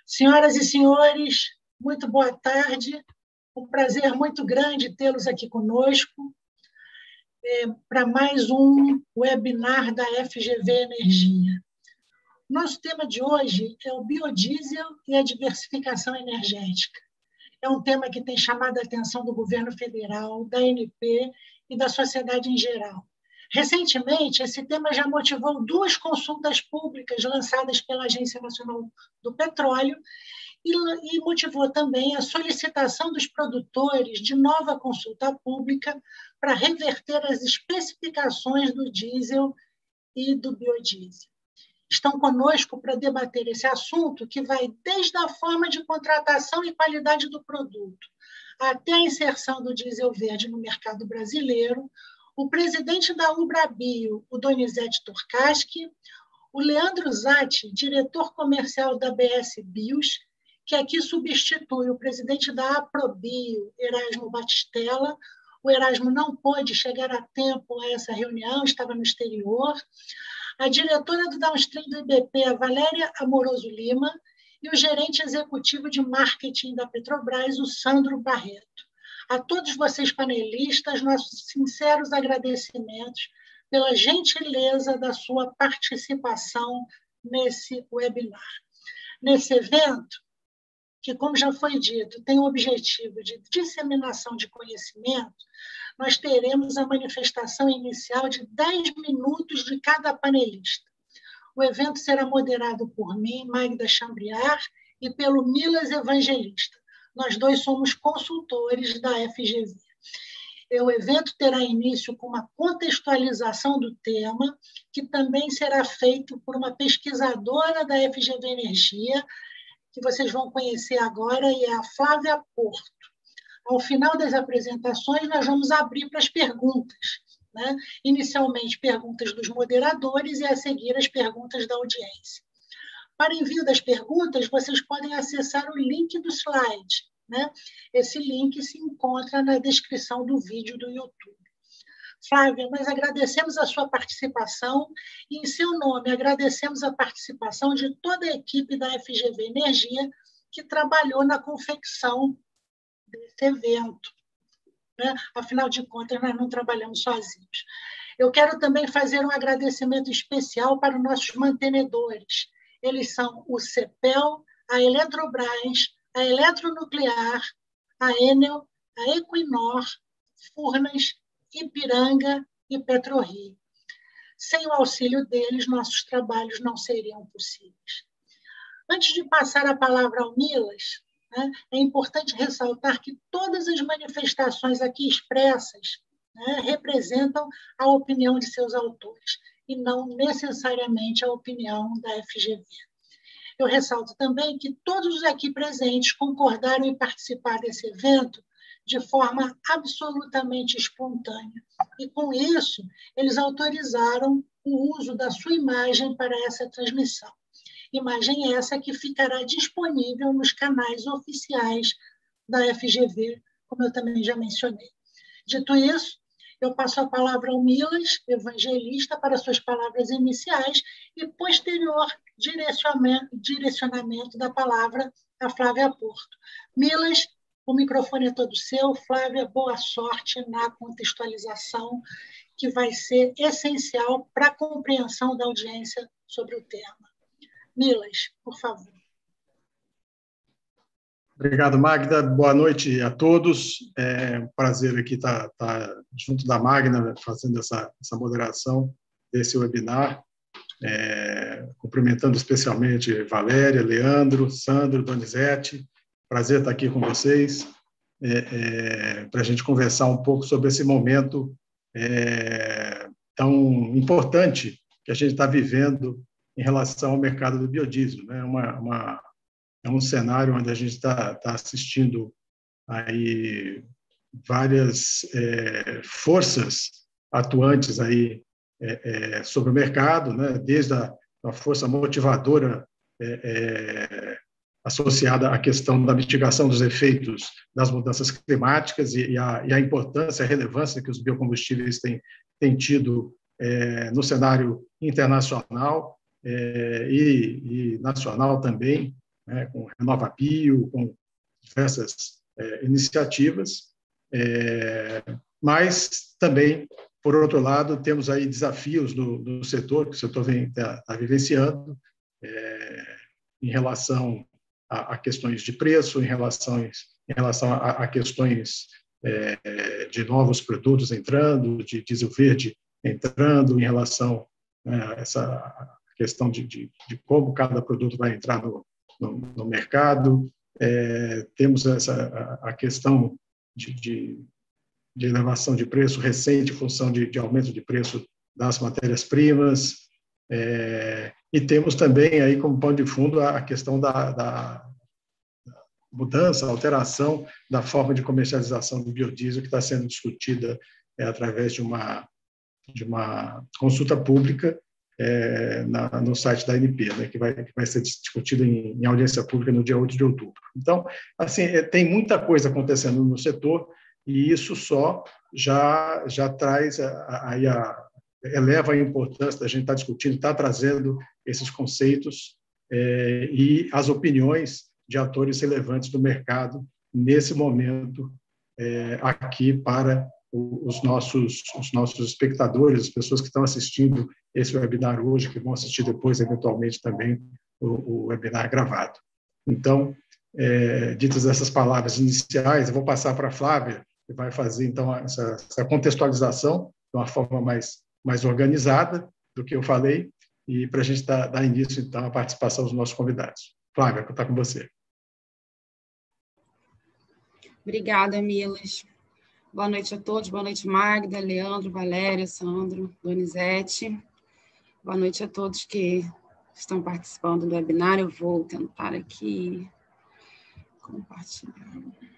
Senhoras e senhores, muito boa tarde. Um prazer muito grande tê-los aqui conosco para mais um webinar da FGV Energia. Nosso tema de hoje é o biodiesel e a diversificação energética. É um tema que tem chamado a atenção do governo federal, da ANP e da sociedade em geral. Recentemente, esse tema já motivou 2 consultas públicas lançadas pela Agência Nacional do Petróleo e motivou também a solicitação dos produtores de nova consulta pública para reverter as especificações do diesel e do biodiesel. Estão conosco para debater esse assunto que vai desde a forma de contratação e qualidade do produto até a inserção do diesel verde no mercado brasileiro, o presidente da Ubrabio, o Donizete Turcaschi, o Leandro Zatti, diretor comercial da BS Bios, que aqui substitui o presidente da Aprobio, Erasmo Batistella. O Erasmo não pôde chegar a tempo a essa reunião, estava no exterior. A diretora do Downstream do IBP, a Valéria Amoroso Lima, e o gerente executivo de marketing da Petrobras, o Sandro Barreto. A todos vocês panelistas, nossos sinceros agradecimentos pela gentileza da sua participação nesse webinar. Nesse evento, que, como já foi dito, tem o objetivo de disseminação de conhecimento, nós teremos a manifestação inicial de 10 minutos de cada panelista. O evento será moderado por mim, Magda Chambriard, e pelo Milas Evangelista. Nós 2 somos consultores da FGV. O evento terá início com uma contextualização do tema, que também será feito por uma pesquisadora da FGV Energia, que vocês vão conhecer agora, e é a Flávia Porto. Ao final das apresentações, nós vamos abrir para as perguntas, né? Inicialmente, perguntas dos moderadores e, a seguir, as perguntas da audiência. Para envio das perguntas, vocês podem acessar o link do slide, né? Esse link se encontra na descrição do vídeo do YouTube. Flávia, nós agradecemos a sua participação e, em seu nome, agradecemos a participação de toda a equipe da FGV Energia que trabalhou na confecção desse evento, né? Afinal de contas, nós não trabalhamos sozinhos. Eu quero também fazer um agradecimento especial para os nossos mantenedores. Eles são o CEPEL, a Eletrobras, a Eletronuclear, a Enel, a Equinor, Furnas, Ipiranga e PetroRio. Sem o auxílio deles, nossos trabalhos não seriam possíveis. Antes de passar a palavra ao Milas, né, é importante ressaltar que todas as manifestações aqui expressas, né, representam a opinião de seus autores e não necessariamente a opinião da FGV. Eu ressalto também que todos os aqui presentes concordaram em participar desse evento de forma absolutamente espontânea. E, com isso, eles autorizaram o uso da sua imagem para essa transmissão. Imagem essa que ficará disponível nos canais oficiais da FGV, como eu também já mencionei. Dito isso, eu passo a palavra ao Milas Evangelista para suas palavras iniciais e posterior direcionamento da palavra à Flávia Porto. Milas, o microfone é todo seu. Flávia, boa sorte na contextualização, que vai ser essencial para a compreensão da audiência sobre o tema. Milas, por favor. Obrigado, Magda. Boa noite a todos. É um prazer aqui estar junto da Magda, fazendo essa moderação desse webinar. Cumprimentando especialmente Valéria, Leandro, Sandro, Donizete. Prazer estar aqui com vocês, para a gente conversar um pouco sobre esse momento tão importante que a gente está vivendo em relação ao mercado do biodiesel, né? É um cenário onde a gente está assistindo aí várias forças atuantes aí sobre o mercado, né? Desde a força motivadora associada à questão da mitigação dos efeitos das mudanças climáticas e a importância, a relevância que os biocombustíveis têm tido no cenário internacional e nacional também, né, com RenovaBio, com diversas iniciativas, mas também, por outro lado, temos aí desafios no setor, que o setor está vivenciando, em relação a questões de preço, em relação a questões de novos produtos entrando, de diesel verde entrando, em relação a essa questão de como cada produto vai entrar no mercado. Temos a questão de elevação de preço recente em função de aumento de preço das matérias-primas. E temos também aí como pano de fundo a questão da mudança, alteração da forma de comercialização do biodiesel, que está sendo discutida através de uma consulta pública no site da ANP, né, que vai ser discutida em audiência pública no dia 8 de outubro. Então, assim, tem muita coisa acontecendo no setor, e isso só já traz eleva a importância da gente estar discutindo, estar trazendo esses conceitos e as opiniões de atores relevantes do mercado nesse momento aqui para os nossos espectadores, as pessoas que estão assistindo esse webinar hoje, que vão assistir depois, eventualmente, também o webinar gravado. Então, ditas essas palavras iniciais, eu vou passar para a Flávia, que vai fazer, então, essa contextualização de uma forma mais organizada do que eu falei, e para a gente dar início, então, à participação dos nossos convidados. Flávia, está com você. Obrigada, Milas. Boa noite a todos. Boa noite, Magda, Leandro, Valéria, Sandro, Donizete. Boa noite a todos que estão participando do webinar. Eu vou tentar aqui compartilhar.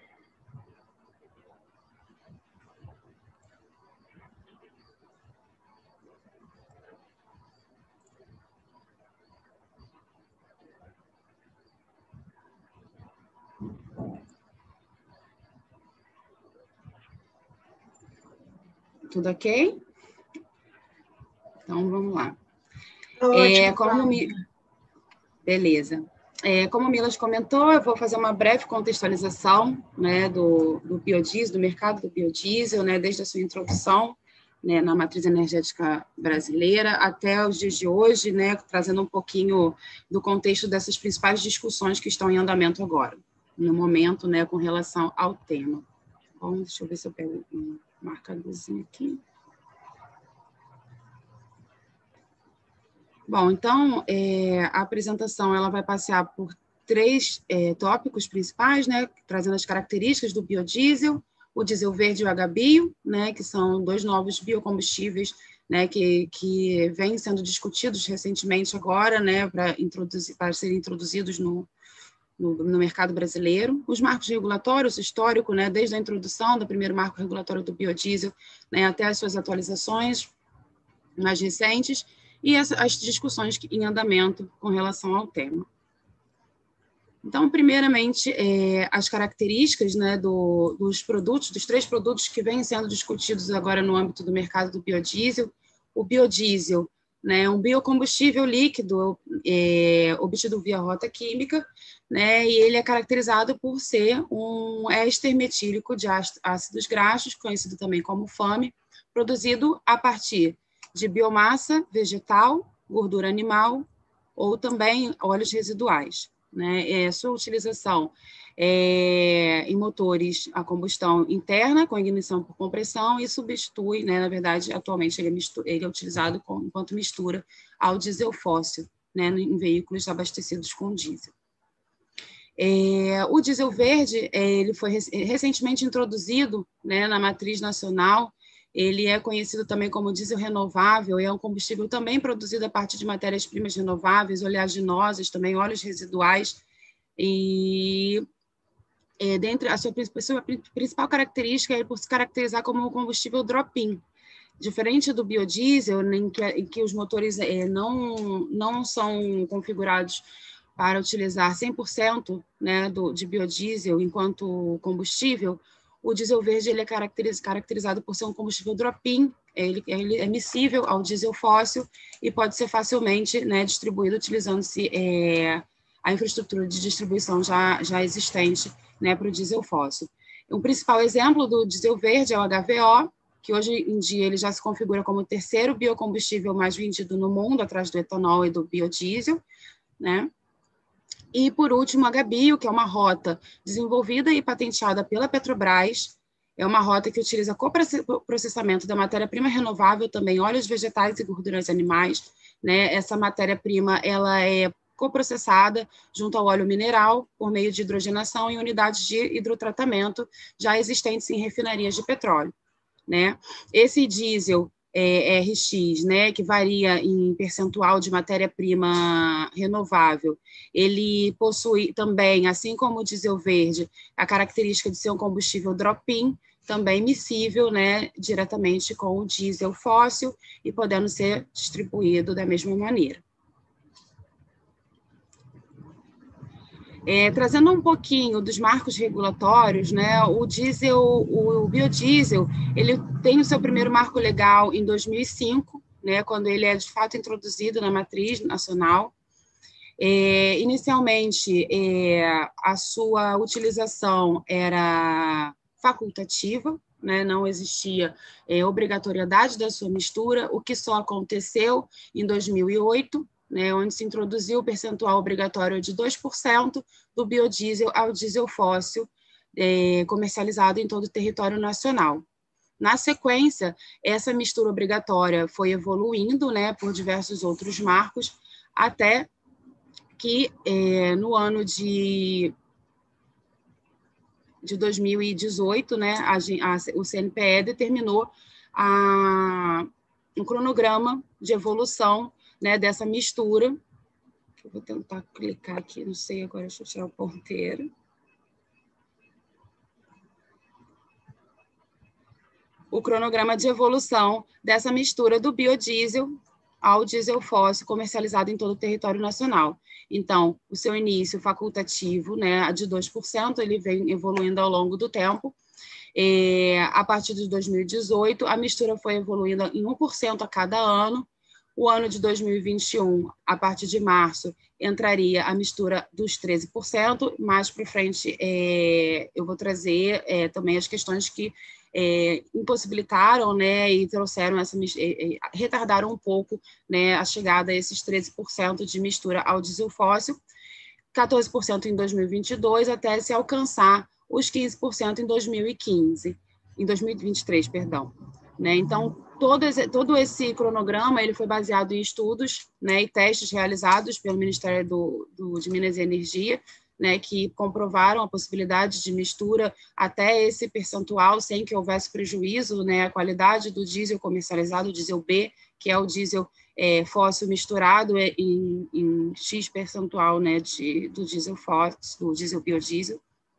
Tudo ok? Então, vamos lá. Beleza. Como o Milas comentou, eu vou fazer uma breve contextualização, né, do biodiesel, do mercado do biodiesel, né, desde a sua introdução, né, na matriz energética brasileira até os dias de hoje, né, trazendo um pouquinho do contexto dessas principais discussões que estão em andamento agora, no momento, né, com relação ao tema. Bom, deixa eu ver se eu pego um marcadorzinho aqui. Bom, então, a apresentação ela vai passear por 3 tópicos principais, né, trazendo as características do biodiesel, o diesel verde e o HBio, né, que são 2 novos biocombustíveis, né, que vêm sendo discutidos recentemente agora, né, para serem introduzidos no mercado brasileiro, os marcos regulatórios, histórico, né, desde a introdução do primeiro marco regulatório do biodiesel, né, até as suas atualizações mais recentes, e as discussões em andamento com relação ao tema. Então, primeiramente, as características, né, dos 3 produtos que vêm sendo discutidos agora no âmbito do mercado do biodiesel. O biodiesel, né, um biocombustível líquido obtido via rota química, né, e ele é caracterizado por ser um éster metílico de ácidos graxos, conhecido também como FAME, produzido a partir de biomassa vegetal, gordura animal ou também óleos residuais, né? Sua utilização em motores a combustão interna, com ignição por compressão, e substitui, né, na verdade, atualmente ele é utilizado enquanto mistura ao diesel fóssil, né, em veículos abastecidos com diesel. O diesel verde ele foi recentemente introduzido, né, na matriz nacional. Ele é conhecido também como diesel renovável, e é um combustível também produzido a partir de matérias-primas renováveis, oleaginosas, também óleos residuais, e dentre a sua principal característica é por se caracterizar como um combustível drop-in. Diferente do biodiesel, em que os motores não são configurados para utilizar 100%, né, de biodiesel enquanto combustível, o diesel verde ele é caracterizado por ser um combustível drop-in, ele é miscível ao diesel fóssil e pode ser facilmente, né, distribuído utilizando-se a infraestrutura de distribuição já existente, né, para o diesel fóssil. O principal exemplo do diesel verde é o HVO, que hoje em dia ele já se configura como o terceiro biocombustível mais vendido no mundo, atrás do etanol e do biodiesel, né? E, por último, o HBio, que é uma rota desenvolvida e patenteada pela Petrobras. É uma rota que utiliza coprocessamento da matéria-prima renovável, também óleos vegetais e gorduras animais, né? Essa matéria-prima ela é coprocessada junto ao óleo mineral por meio de hidrogenação em unidades de hidrotratamento já existentes em refinarias de petróleo, né? Esse diesel RX, né, que varia em percentual de matéria-prima renovável, ele possui também, assim como o diesel verde, a característica de ser um combustível drop-in, também miscível, né, diretamente com o diesel fóssil e podendo ser distribuído da mesma maneira. Trazendo um pouquinho dos marcos regulatórios, né, o biodiesel, ele tem o seu primeiro marco legal em 2005, né, quando ele é de fato introduzido na matriz nacional. Inicialmente, a sua utilização era facultativa, né, não existia obrigatoriedade da sua mistura, o que só aconteceu em 2008, né, onde se introduziu o percentual obrigatório de 2% do biodiesel ao diesel fóssil comercializado em todo o território nacional. Na sequência, essa mistura obrigatória foi evoluindo, né, por diversos outros marcos, até que no ano de 2018, né, o CNPE determinou um cronograma de evolução, né, dessa mistura. Eu vou tentar clicar aqui, não sei agora, deixa eu tirar o ponteiro. O cronograma de evolução dessa mistura do biodiesel ao diesel fóssil comercializado em todo o território nacional. Então, o seu início facultativo, né, de 2%, ele vem evoluindo ao longo do tempo. A partir de 2018, a mistura foi evoluindo em 1% a cada ano. O ano de 2021, a partir de março, entraria a mistura dos 13%. Mais para frente, eu vou trazer também as questões que impossibilitaram, né, e trouxeram retardaram um pouco, né, a chegada a esses 13% de mistura ao diesel fóssil, 14% em 2022, até se alcançar os 15% em 2023, perdão. Né? Então, todo esse cronograma ele foi baseado em estudos, né, e testes realizados pelo Ministério de Minas e Energia, né, que comprovaram a possibilidade de mistura até esse percentual sem que houvesse prejuízo, né, à qualidade do diesel comercializado, o diesel B, que é o diesel fóssil misturado em X percentual, né, do diesel fóssil, do diesel biodiesel.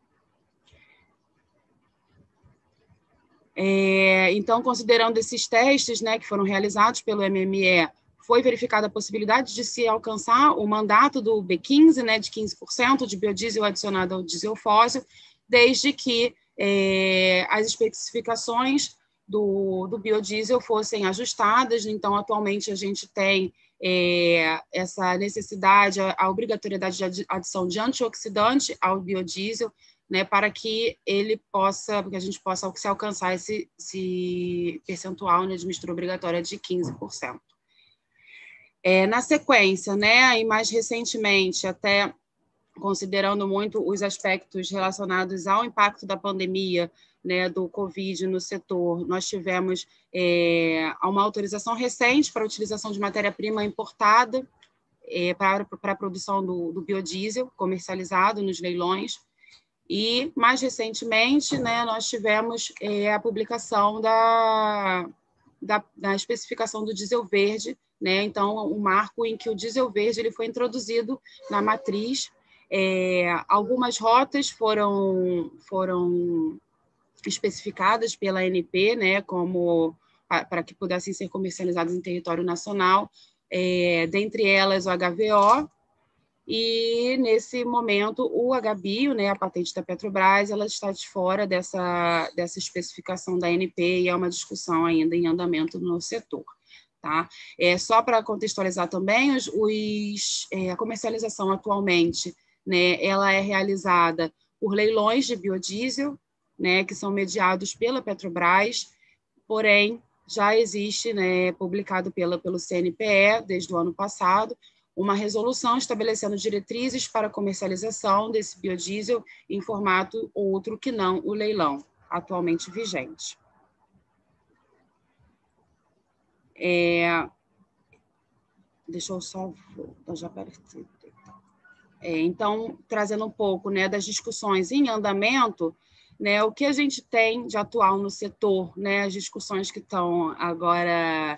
Então, considerando esses testes, né, que foram realizados pelo MME, foi verificada a possibilidade de se alcançar o mandato do B15, né, de 15% de biodiesel adicionado ao diesel fóssil, desde que as especificações do biodiesel fossem ajustadas. Então, atualmente, a gente tem essa necessidade, a obrigatoriedade de adição de antioxidante ao biodiesel, né, para que a gente possa se alcançar esse percentual, né, de mistura obrigatória de 15%. Na sequência, né, e mais recentemente, até considerando muito os aspectos relacionados ao impacto da pandemia, né, do Covid no setor, nós tivemos uma autorização recente para a utilização de matéria-prima importada para a produção do biodiesel comercializado nos leilões. E, mais recentemente, né, nós tivemos a publicação da especificação do diesel verde, né? Então, um marco em que o diesel verde ele foi introduzido na matriz. Algumas rotas foram especificadas pela ANP, né, como para que pudessem ser comercializadas em território nacional, dentre elas o HVO, e, nesse momento, o HBio, né, a patente da Petrobras, ela está de fora dessa especificação da ANP e é uma discussão ainda em andamento no setor. Tá? Só para contextualizar também, a comercialização atualmente, né, ela é realizada por leilões de biodiesel, né, que são mediados pela Petrobras, porém, já existe, né, publicado pelo CNPE, desde o ano passado, uma resolução estabelecendo diretrizes para a comercialização desse biodiesel em formato outro que não o leilão, atualmente vigente. Deixa eu só... já então, trazendo um pouco, né, das discussões em andamento, né, o que a gente tem de atual no setor, né, as discussões que estão agora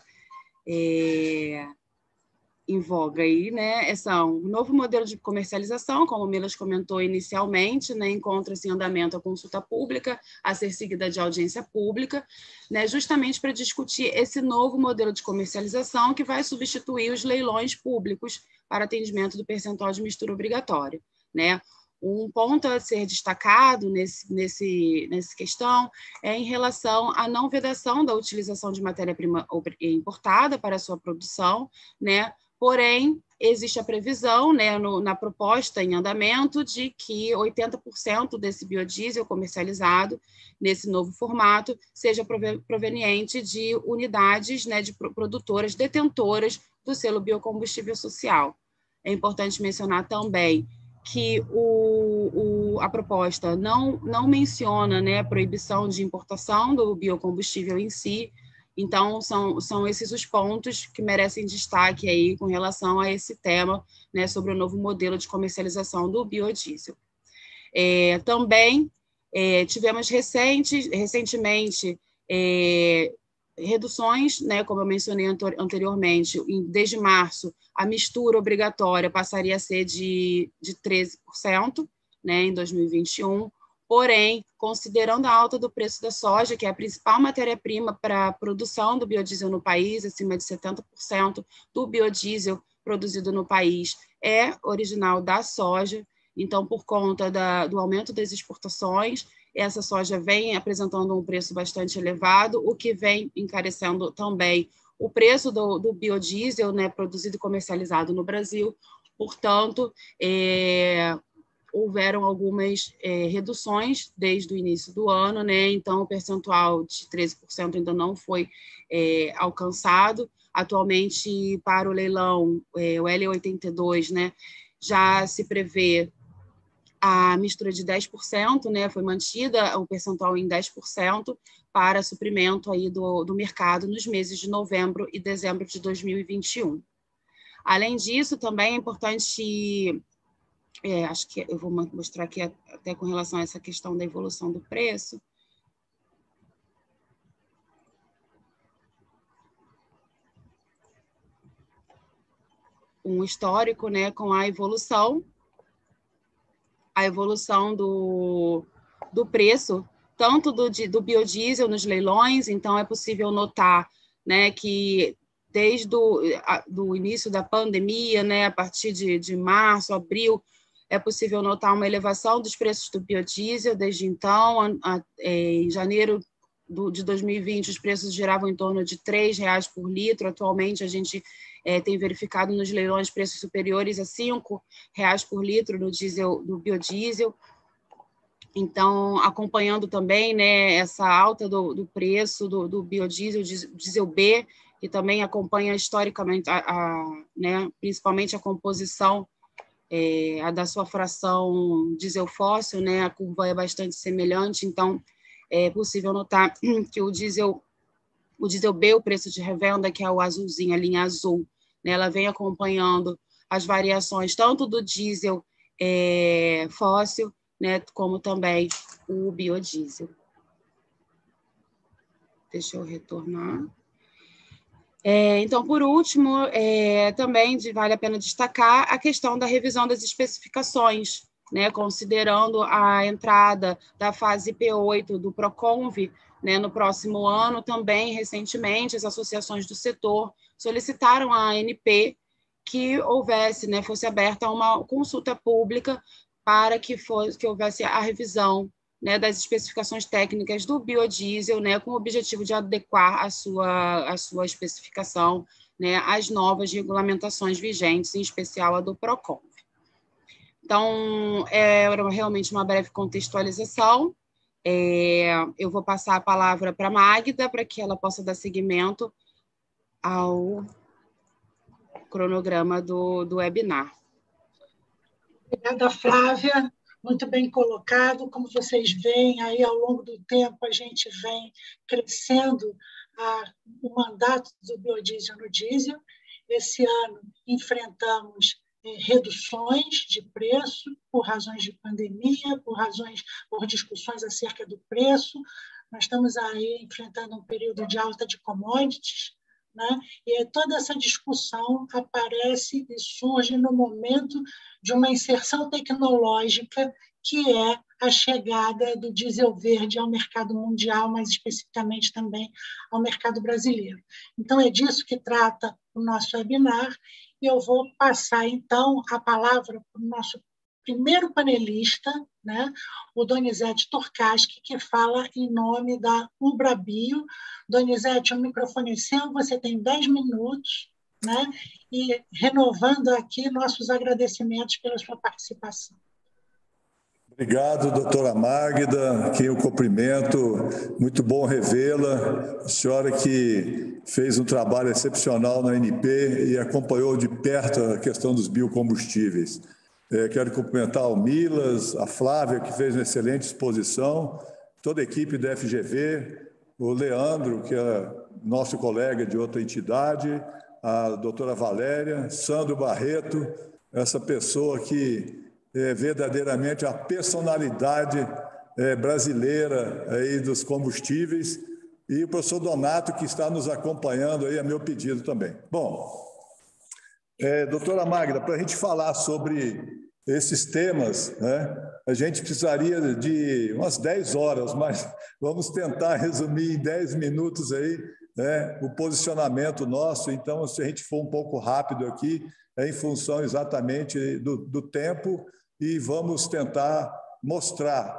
em voga aí, né, são um novo modelo de comercialização, como o Milas comentou inicialmente, né, encontra-se em andamento a consulta pública, a ser seguida de audiência pública, né, justamente para discutir esse novo modelo de comercialização que vai substituir os leilões públicos para atendimento do percentual de mistura obrigatório, né. Um ponto a ser destacado nessa questão é em relação à não vedação da utilização de matéria-prima importada para a sua produção, né. Porém, existe a previsão, né, na proposta em andamento de que 80% desse biodiesel comercializado nesse novo formato seja proveniente de unidades, né, de produtoras detentoras do selo biocombustível social. É importante mencionar também que a proposta não menciona, né, a proibição de importação do biocombustível em si. Então, são esses os pontos que merecem destaque aí com relação a esse tema, né, sobre o novo modelo de comercialização do biodiesel. Também tivemos recentemente reduções, né, como eu mencionei anteriormente, desde março, a mistura obrigatória passaria a ser de 13%, né, em 2021. Porém, considerando a alta do preço da soja, que é a principal matéria-prima para a produção do biodiesel no país, acima de 70% do biodiesel produzido no país é original da soja. Então, por conta do aumento das exportações, essa soja vem apresentando um preço bastante elevado, o que vem encarecendo também o preço do biodiesel, né, produzido e comercializado no Brasil. Portanto, houveram algumas reduções desde o início do ano, né? Então, o percentual de 13% ainda não foi alcançado. Atualmente, para o leilão, o L82, né, já se prevê a mistura de 10%, né, foi mantida o percentual em 10% para suprimento aí do mercado nos meses de novembro e dezembro de 2021. Além disso, também é importante... acho que eu vou mostrar aqui até com relação a essa questão da evolução do preço. Um histórico, né, com a evolução do preço, tanto do biodiesel nos leilões. Então, é possível notar, né, que desde do início da pandemia, né, a partir de março, abril, é possível notar uma elevação dos preços do biodiesel. Desde então, em janeiro de 2020, os preços giravam em torno de R$ 3,00 por litro. Atualmente, a gente tem verificado nos leilões preços superiores a R$ 5,00 por litro do biodiesel. Então, acompanhando também, né, essa alta do preço do biodiesel, diesel B, que também acompanha historicamente, né, principalmente a composição da sua fração diesel fóssil, né, a curva é bastante semelhante. Então, é possível notar que o diesel B, o preço de revenda, que é o azulzinho, a linha azul, né, ela vem acompanhando as variações tanto do diesel fóssil, né, como também o biodiesel. Deixa eu retornar. Então, por último, também vale a pena destacar a questão da revisão das especificações, né, considerando a entrada da fase P8 do Proconv, né, no próximo ano. Também, recentemente, as associações do setor solicitaram à ANP que houvesse, né, fosse aberta uma consulta pública para que houvesse a revisão, né, das especificações técnicas do biodiesel, né, com o objetivo de adequar a sua especificação, né, às novas regulamentações vigentes, em especial a do PROCONV. Então, era realmente uma breve contextualização. Eu vou passar a palavra para a Magda, para que ela possa dar seguimento ao cronograma do webinar. Obrigada, Flávia. Muito bem colocado. Como vocês veem, aí ao longo do tempo a gente vem crescendo o mandato do biodiesel no diesel. Esse ano enfrentamos reduções de preço por razões de pandemia, por discussões acerca do preço. Nós estamos aí enfrentando um período de alta de commodities, né? E toda essa discussão aparece e surge no momento de uma inserção tecnológica, que é a chegada do diesel verde ao mercado mundial, mais especificamente também ao mercado brasileiro. Então, é disso que trata o nosso webinar, e eu vou passar, então, a palavra para o nosso primeiro panelista, né, o Donizete Turcaschi, que fala em nome da Ubrabio. Donizete, o microfone é seu, você tem 10 minutos, né, e renovando aqui nossos agradecimentos pela sua participação. Obrigado, doutora Magda, quem eu cumprimento, muito bom revê-la, a senhora que fez um trabalho excepcional na ANP e acompanhou de perto a questão dos biocombustíveis. Quero cumprimentar o Milas, a Flávia, que fez uma excelente exposição, toda a equipe da FGV, o Leandro, que é nosso colega de outra entidade, a doutora Valéria, Sandro Barreto, essa pessoa que é verdadeiramente a personalidade brasileira aí dos combustíveis, e o professor Donato, que está nos acompanhando aí, a meu pedido também. Bom, doutora Magda, para a gente falar sobre esses temas, né, a gente precisaria de umas 10 horas, mas vamos tentar resumir em 10 minutos aí, né, o posicionamento nosso. Então, se a gente for um pouco rápido aqui, é em função exatamente do tempo, e vamos tentar mostrar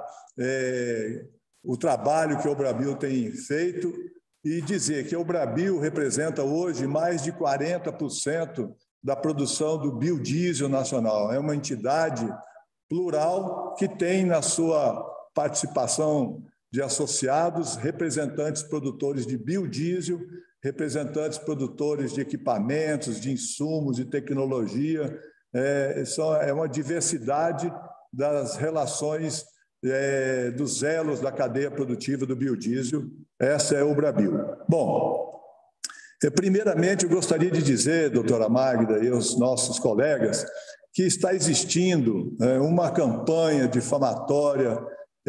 o trabalho que a Ubrabio tem feito e dizer que a Ubrabio representa hoje mais de 40% da produção do biodiesel nacional. É uma entidade plural que tem na sua participação de associados representantes produtores de biodiesel, representantes produtores de equipamentos, de insumos, de tecnologia. É uma diversidade das relações, dos elos da cadeia produtiva do biodiesel. Essa é a Ubrabio. Bom, primeiramente eu gostaria de dizer, doutora Magda e os nossos colegas, que está existindo uma campanha difamatória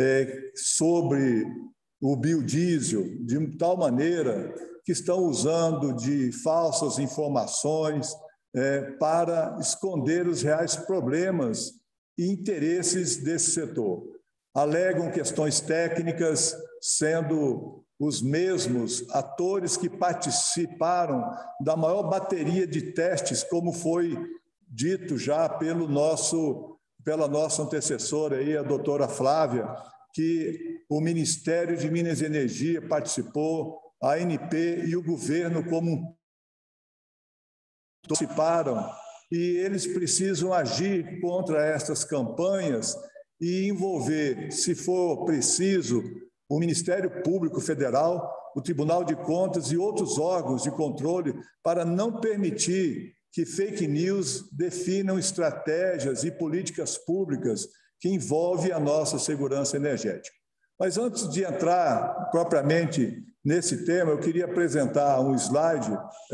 sobre o biodiesel, de tal maneira que estão usando de falsas informações para esconder os reais problemas e interesses desse setor. Alegam questões técnicas, sendo os mesmos atores que participaram da maior bateria de testes, como foi dito já pela nossa antecessora, aí, a doutora Flávia, que o Ministério de Minas e Energia participou, a ANP e o governo como participaram, e eles precisam agir contra essas campanhas e envolver, se for preciso, o Ministério Público Federal, o Tribunal de Contas e outros órgãos de controle, para não permitir que fake news definam estratégias e políticas públicas que envolvem a nossa segurança energética. Mas antes de entrar propriamente nesse tema, eu queria apresentar um slide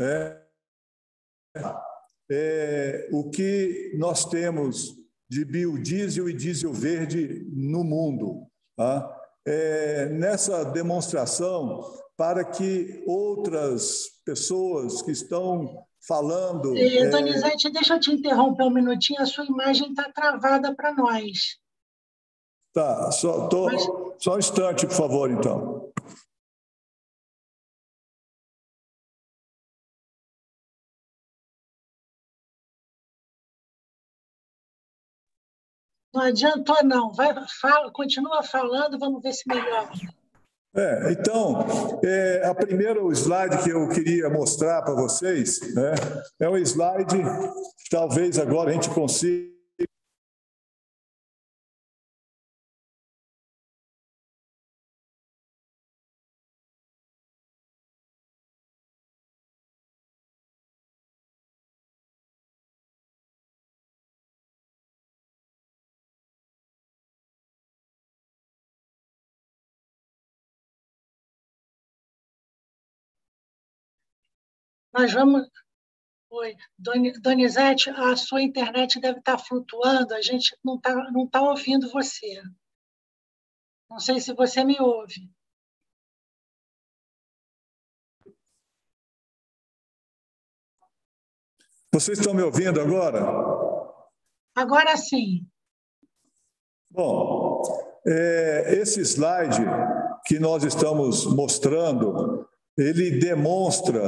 o que nós temos de biodiesel e diesel verde no mundo. Tá? Nessa demonstração, para que outras pessoas que estão falando... Donizete, deixa eu te interromper um minutinho, a sua imagem está travada para nós. Tá, só um instante, por favor, então. Não adiantou, não. Continua falando, vamos ver se melhora. Então, a primeira slide que eu queria mostrar para vocês, né, é um slide que talvez agora a gente consiga. Nós vamos... Oi, Donizete, a sua internet deve estar flutuando, a gente não tá ouvindo você. Não sei se você me ouve. Vocês estão me ouvindo agora? Agora sim. Bom, esse slide que nós estamos mostrando, ele demonstra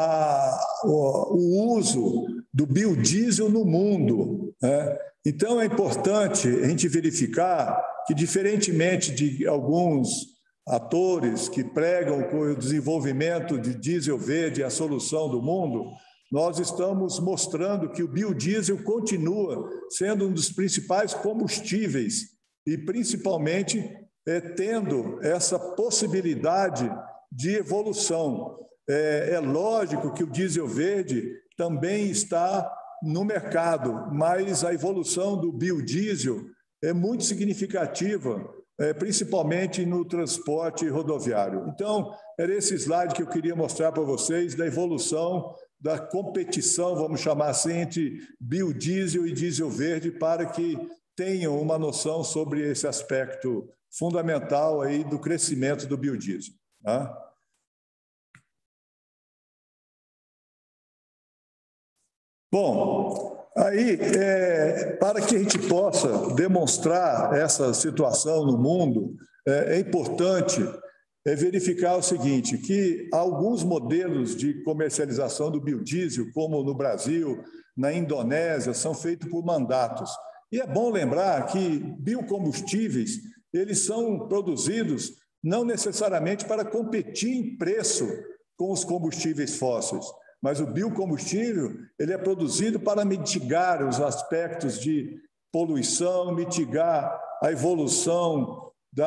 o uso do biodiesel no mundo, né? Então, é importante a gente verificar que, diferentemente de alguns atores que pregam o desenvolvimento de diesel verde, a solução do mundo, nós estamos mostrando que o biodiesel continua sendo um dos principais combustíveis e, principalmente, tendo essa possibilidade de evolução. É lógico que o diesel verde também está no mercado, mas a evolução do biodiesel é muito significativa, principalmente no transporte rodoviário. Então, era esse slide que eu queria mostrar para vocês da evolução da competição, vamos chamar assim, entre biodiesel e diesel verde, para que tenham uma noção sobre esse aspecto fundamental aí do crescimento do biodiesel. Tá? Bom, aí, para que a gente possa demonstrar essa situação no mundo, é importante verificar o seguinte, que alguns modelos de comercialização do biodiesel, como no Brasil, na Indonésia, são feitos por mandatos. E é bom lembrar que biocombustíveis, eles são produzidos não necessariamente para competir em preço com os combustíveis fósseis, mas o biocombustível ele é produzido para mitigar os aspectos de poluição, mitigar a evolução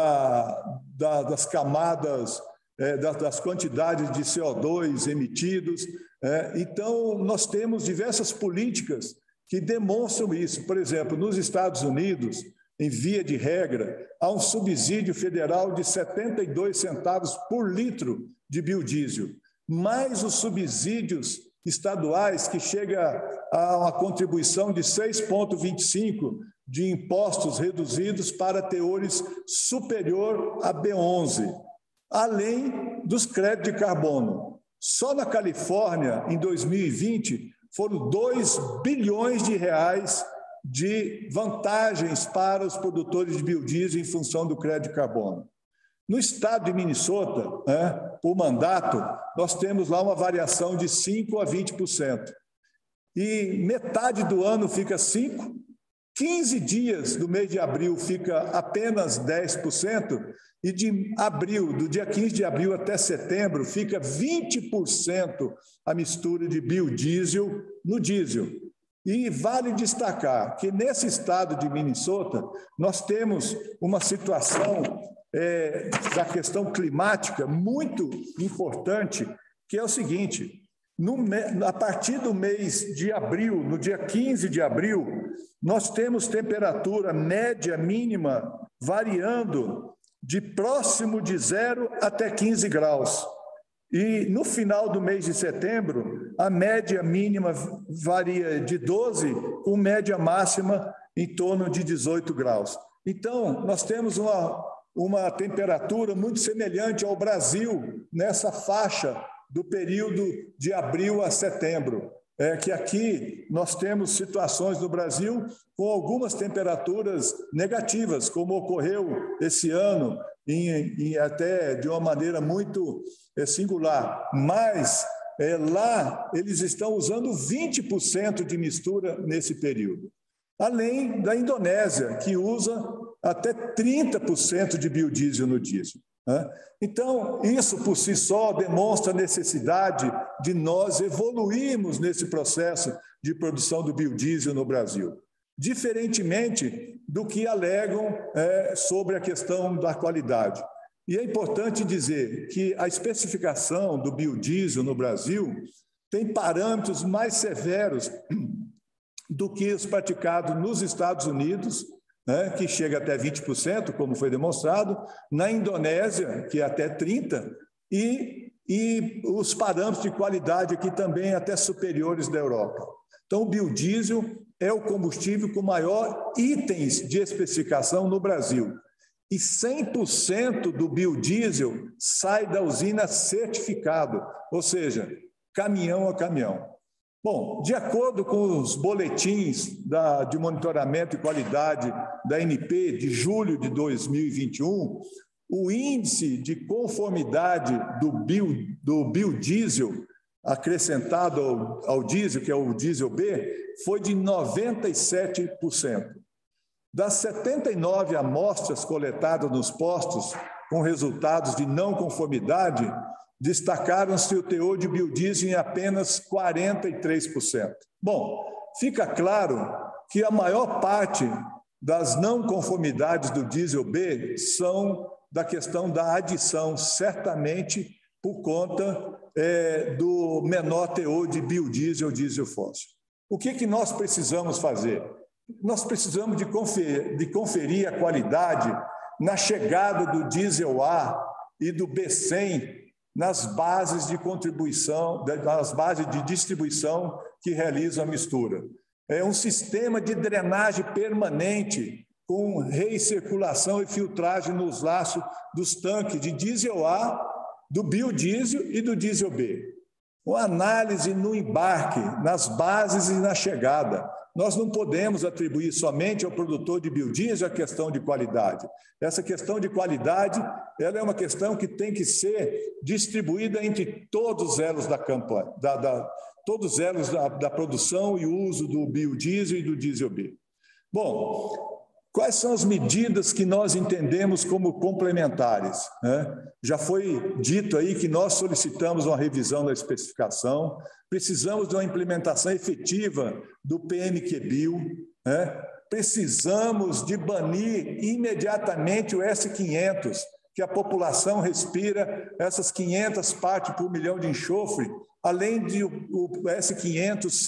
das camadas, das quantidades de CO2 emitidos. Então, nós temos diversas políticas que demonstram isso. Por exemplo, nos Estados Unidos, em via de regra, há um subsídio federal de 72 centavos por litro de biodiesel, mais os subsídios estaduais, que chega a uma contribuição de 6,25 de impostos reduzidos para teores superior a B11, além dos créditos de carbono. Só na Califórnia, em 2020, foram 2 bilhões de reais de vantagens para os produtores de biodiesel em função do crédito de carbono. No estado de Minnesota, por mandato, nós temos lá uma variação de 5% a 20%. E metade do ano fica 5%, 15 dias do mês de abril fica apenas 10%, e de abril, do dia 15 de abril até setembro, fica 20% a mistura de biodiesel no diesel. E vale destacar que nesse estado de Minnesota, nós temos uma situação da questão climática muito importante, que é o seguinte: a partir do mês de abril, no dia 15 de abril, nós temos temperatura média mínima variando de próximo de 0 até 15 graus. E no final do mês de setembro, a média mínima varia de 12, com média máxima em torno de 18 graus. Então, nós temos uma temperatura muito semelhante ao Brasil nessa faixa do período de abril a setembro. Que aqui nós temos situações no Brasil com algumas temperaturas negativas, como ocorreu esse ano, até de uma maneira muito singular. Mas lá eles estão usando 20% de mistura nesse período. além da Indonésia, que usa até 30% de biodiesel no diesel. Então, isso por si só demonstra a necessidade de nós evoluirmos nesse processo de produção do biodiesel no Brasil, diferentemente do que alegam sobre a questão da qualidade. E é importante dizer que a especificação do biodiesel no Brasil tem parâmetros mais severos do que os praticados nos Estados Unidos, que chega até 20%, como foi demonstrado, na Indonésia, que é até 30%, e os parâmetros de qualidade aqui também até superiores da Europa. Então, o biodiesel é o combustível com maior itens de especificação no Brasil. E 100% do biodiesel sai da usina certificado, ou seja, caminhão a caminhão. Bom, de acordo com os boletins de monitoramento e qualidade da ANP de julho de 2021, o índice de conformidade do biodiesel acrescentado ao diesel, que é o diesel B, foi de 97%. Das 79 amostras coletadas nos postos com resultados de não conformidade, destacaram-se o teor de biodiesel em apenas 43%. Bom, fica claro que a maior parte das não conformidades do diesel B são da questão da adição, certamente por conta do menor teor de biodiesel ou diesel fóssil. O que nós precisamos fazer? Nós precisamos de conferir a qualidade na chegada do diesel A e do B100 nas bases de contribuição, nas bases de distribuição que realizam a mistura. É um sistema de drenagem permanente com recirculação e filtragem nos laços dos tanques de diesel A, do biodiesel e do diesel B. Uma análise no embarque, nas bases e na chegada. Nós não podemos atribuir somente ao produtor de biodiesel a questão de qualidade. Essa questão de qualidade, ela é uma questão que tem que ser distribuída entre todos os elos da campanha, todos os elos da produção e uso do biodiesel e do diesel B. Bom, quais são as medidas que nós entendemos como complementares? Já foi dito aí que nós solicitamos uma revisão da especificação, precisamos de uma implementação efetiva do PMQ-Bio, precisamos de banir imediatamente o S500, que a população respira essas 500 partes por milhão de enxofre, além de o S500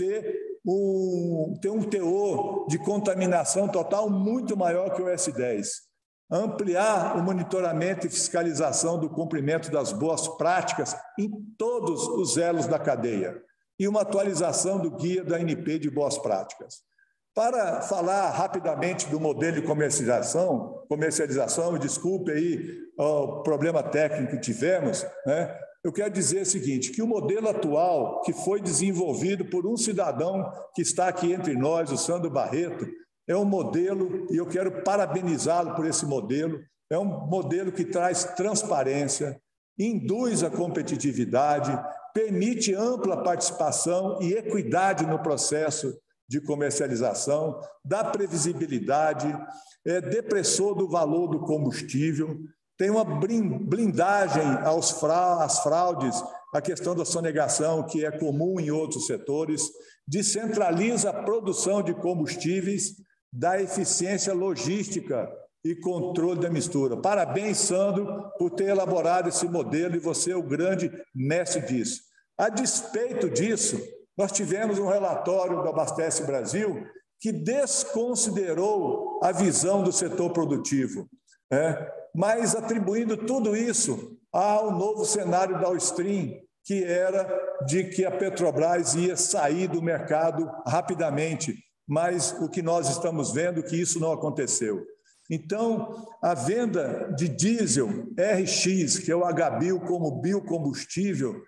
ter um teor de contaminação total muito maior que o S10. Ampliar o monitoramento e fiscalização do cumprimento das boas práticas em todos os elos da cadeia e uma atualização do guia da ANP de boas práticas. Para falar rapidamente do modelo de comercialização, desculpe aí o problema técnico que tivemos, eu quero dizer o seguinte, que o modelo atual, que foi desenvolvido por um cidadão que está aqui entre nós, o Sandro Barreto, é um modelo, e eu quero parabenizá-lo por esse modelo, é um modelo que traz transparência, induz a competitividade, permite ampla participação e equidade no processo de comercialização, dá previsibilidade, é depressor do valor do combustível, tem uma blindagem às fraudes, a questão da sonegação, que é comum em outros setores, descentraliza a produção de combustíveis, dá eficiência logística e controle da mistura. Parabéns, Sandro, por ter elaborado esse modelo, e você é o grande mestre disso. A despeito disso, nós tivemos um relatório do Abastece Brasil que desconsiderou a visão do setor produtivo, mas atribuindo tudo isso ao novo cenário da Downstream, que era de que a Petrobras ia sair do mercado rapidamente, mas o que nós estamos vendo é que isso não aconteceu. Então, a venda de diesel RX, que é o HBio como biocombustível,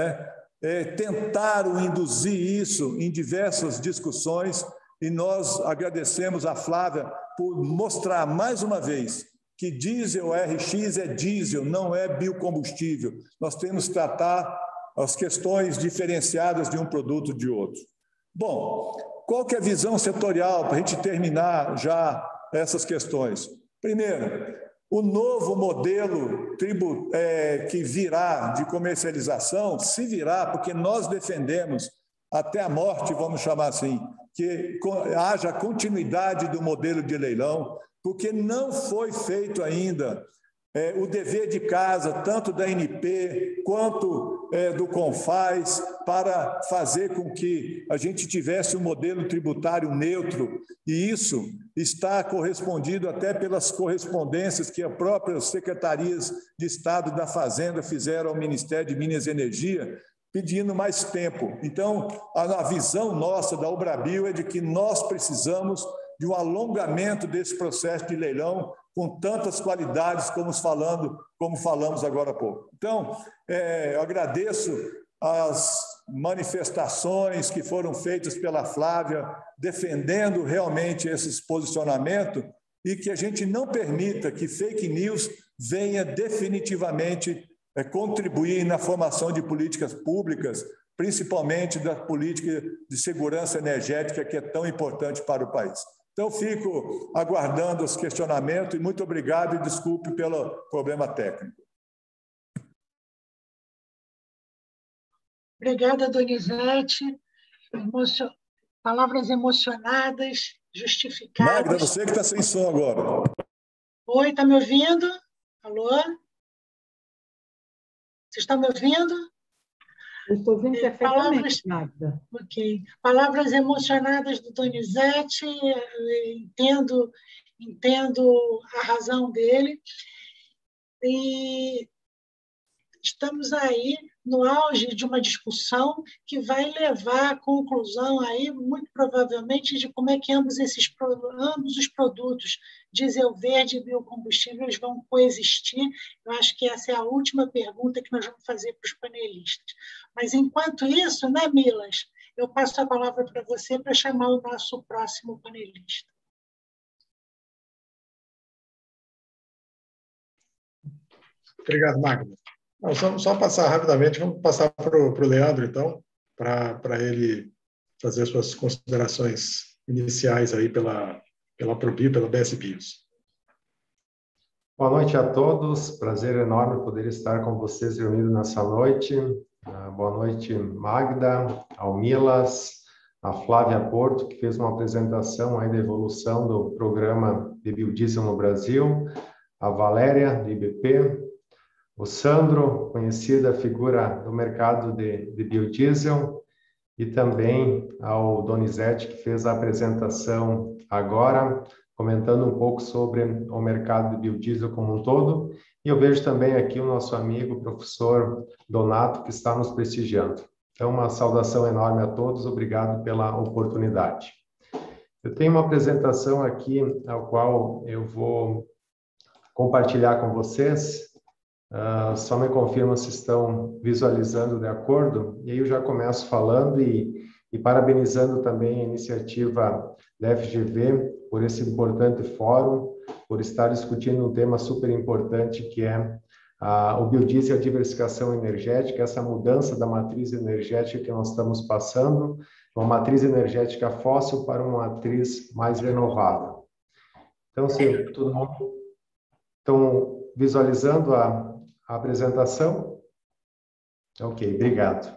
tentaram induzir isso em diversas discussões, e nós agradecemos a Flávia por mostrar mais uma vez que diesel RX é diesel, não é biocombustível. Nós temos que tratar as questões diferenciadas de um produto de outro. Bom, qual que é a visão setorial para a gente terminar já essas questões? Primeiro, o novo modelo que virá de comercialização, se virá, porque nós defendemos até a morte, vamos chamar assim, que haja continuidade do modelo de leilão, porque não foi feito ainda o dever de casa, tanto da ANP quanto do CONFAS, para fazer com que a gente tivesse um modelo tributário neutro, e isso está correspondido até pelas correspondências que as próprias secretarias de Estado da Fazenda fizeram ao Ministério de Minas e Energia, pedindo mais tempo. Então, a visão nossa da Ubrabio é de que nós precisamos de um alongamento desse processo de leilão com tantas qualidades como falamos agora há pouco. Então, eu agradeço as manifestações que foram feitas pela Flávia, defendendo realmente esse posicionamento e que a gente não permita que fake news venha definitivamente contribuir na formação de políticas públicas, principalmente da política de segurança energética, que é tão importante para o país. Então, fico aguardando os questionamentos e muito obrigado e desculpe pelo problema técnico. Obrigada, Donizete. Palavras emocionadas, justificadas. Magda, você que está sem som agora. Oi, está me ouvindo? Alô? Você está me ouvindo? Eu estou ouvindo perfeitamente, Magda. Ok. Palavras emocionadas do Donizete, entendo a razão dele. E estamos aí no auge de uma discussão que vai levar à conclusão aí, muito provavelmente, de como é que ambos os produtos, diesel verde e biocombustíveis, vão coexistir. Eu acho que essa é a última pergunta que nós vamos fazer para os panelistas. Mas, enquanto isso, né, Milas, eu passo a palavra para você para chamar o nosso próximo panelista. Obrigado, Magda. Só passar rapidamente, vamos passar para o Leandro, então, para ele fazer suas considerações iniciais aí pela ProBio, pela BS Bios. Boa noite a todos, prazer enorme poder estar com vocês reunidos nessa noite. Boa noite, Magda, ao Milas, a Flávia Porto, que fez uma apresentação aí da evolução do programa de biodiesel no Brasil, a Valéria, do IBP, o Sandro, conhecida figura do mercado de biodiesel, e também ao Donizete, que fez a apresentação agora, comentando um pouco sobre o mercado de biodiesel como um todo. E eu vejo também aqui o nosso amigo, o professor Donato, que está nos prestigiando. Então, uma saudação enorme a todos, obrigado pela oportunidade. Eu tenho uma apresentação aqui, a qual eu vou compartilhar com vocês. Só me confirma se estão visualizando de acordo, e aí eu já começo falando e parabenizando também a iniciativa da FGV por esse importante fórum, por estar discutindo um tema super importante que é o biodiesel e a diversificação energética, essa mudança da matriz energética que nós estamos passando, uma matriz energética fóssil para uma matriz mais renovável. Então, se todo mundo estão visualizando a apresentação? Ok, obrigado.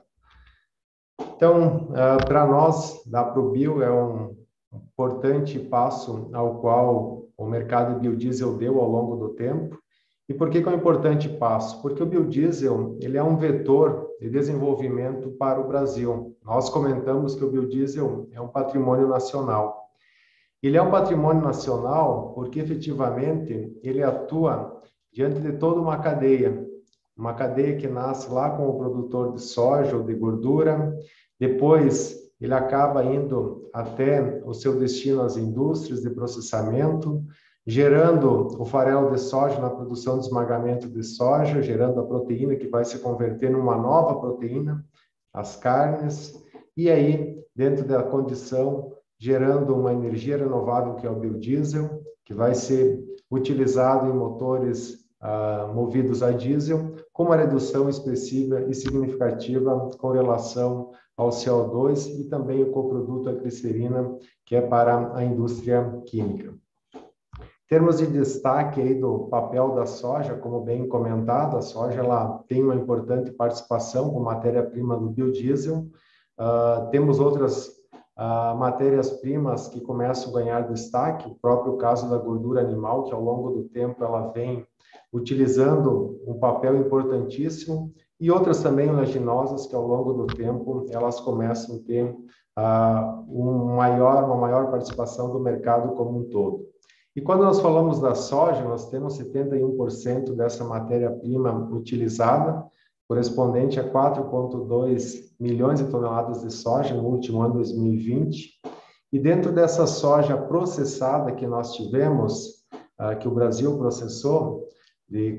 Então, para nós, da ProBio, é um importante passo ao qual o mercado de biodiesel deu ao longo do tempo. E por que é um importante passo? Porque o biodiesel ele é um vetor de desenvolvimento para o Brasil. Nós comentamos que o biodiesel é um patrimônio nacional. Ele é um patrimônio nacional porque, efetivamente, ele atua diante de toda uma cadeia que nasce lá com o produtor de soja ou de gordura, depois ele acaba indo até o seu destino às indústrias de processamento, gerando o farelo de soja na produção de esmagamento de soja, gerando a proteína que vai se converter numa nova proteína, as carnes, e aí, dentro da condição, gerando uma energia renovável que é o biodiesel, que vai ser utilizado em motores movidos a diesel, com uma redução expressiva e significativa com relação ao CO2 e também o coproduto a glicerina, que é para a indústria química. Em termos de destaque aí do papel da soja, como bem comentado, a soja ela tem uma importante participação como matéria-prima do biodiesel. Temos outras matérias-primas que começam a ganhar destaque, o próprio caso da gordura animal, que ao longo do tempo ela vem utilizando um papel importantíssimo, e outras também oleaginosas que ao longo do tempo elas começam a ter uma maior participação do mercado como um todo. E quando nós falamos da soja, nós temos 71% dessa matéria-prima utilizada, correspondente a 4,2 milhões de toneladas de soja no último ano 2020. E dentro dessa soja processada que nós tivemos, que o Brasil processou, de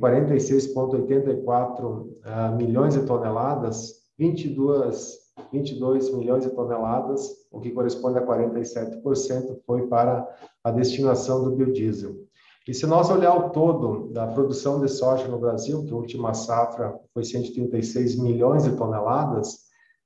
46,84 milhões de toneladas, 22 milhões de toneladas, o que corresponde a 47%, foi para a destinação do biodiesel. E se nós olhar o todo da produção de soja no Brasil, que a última safra foi 136 milhões de toneladas,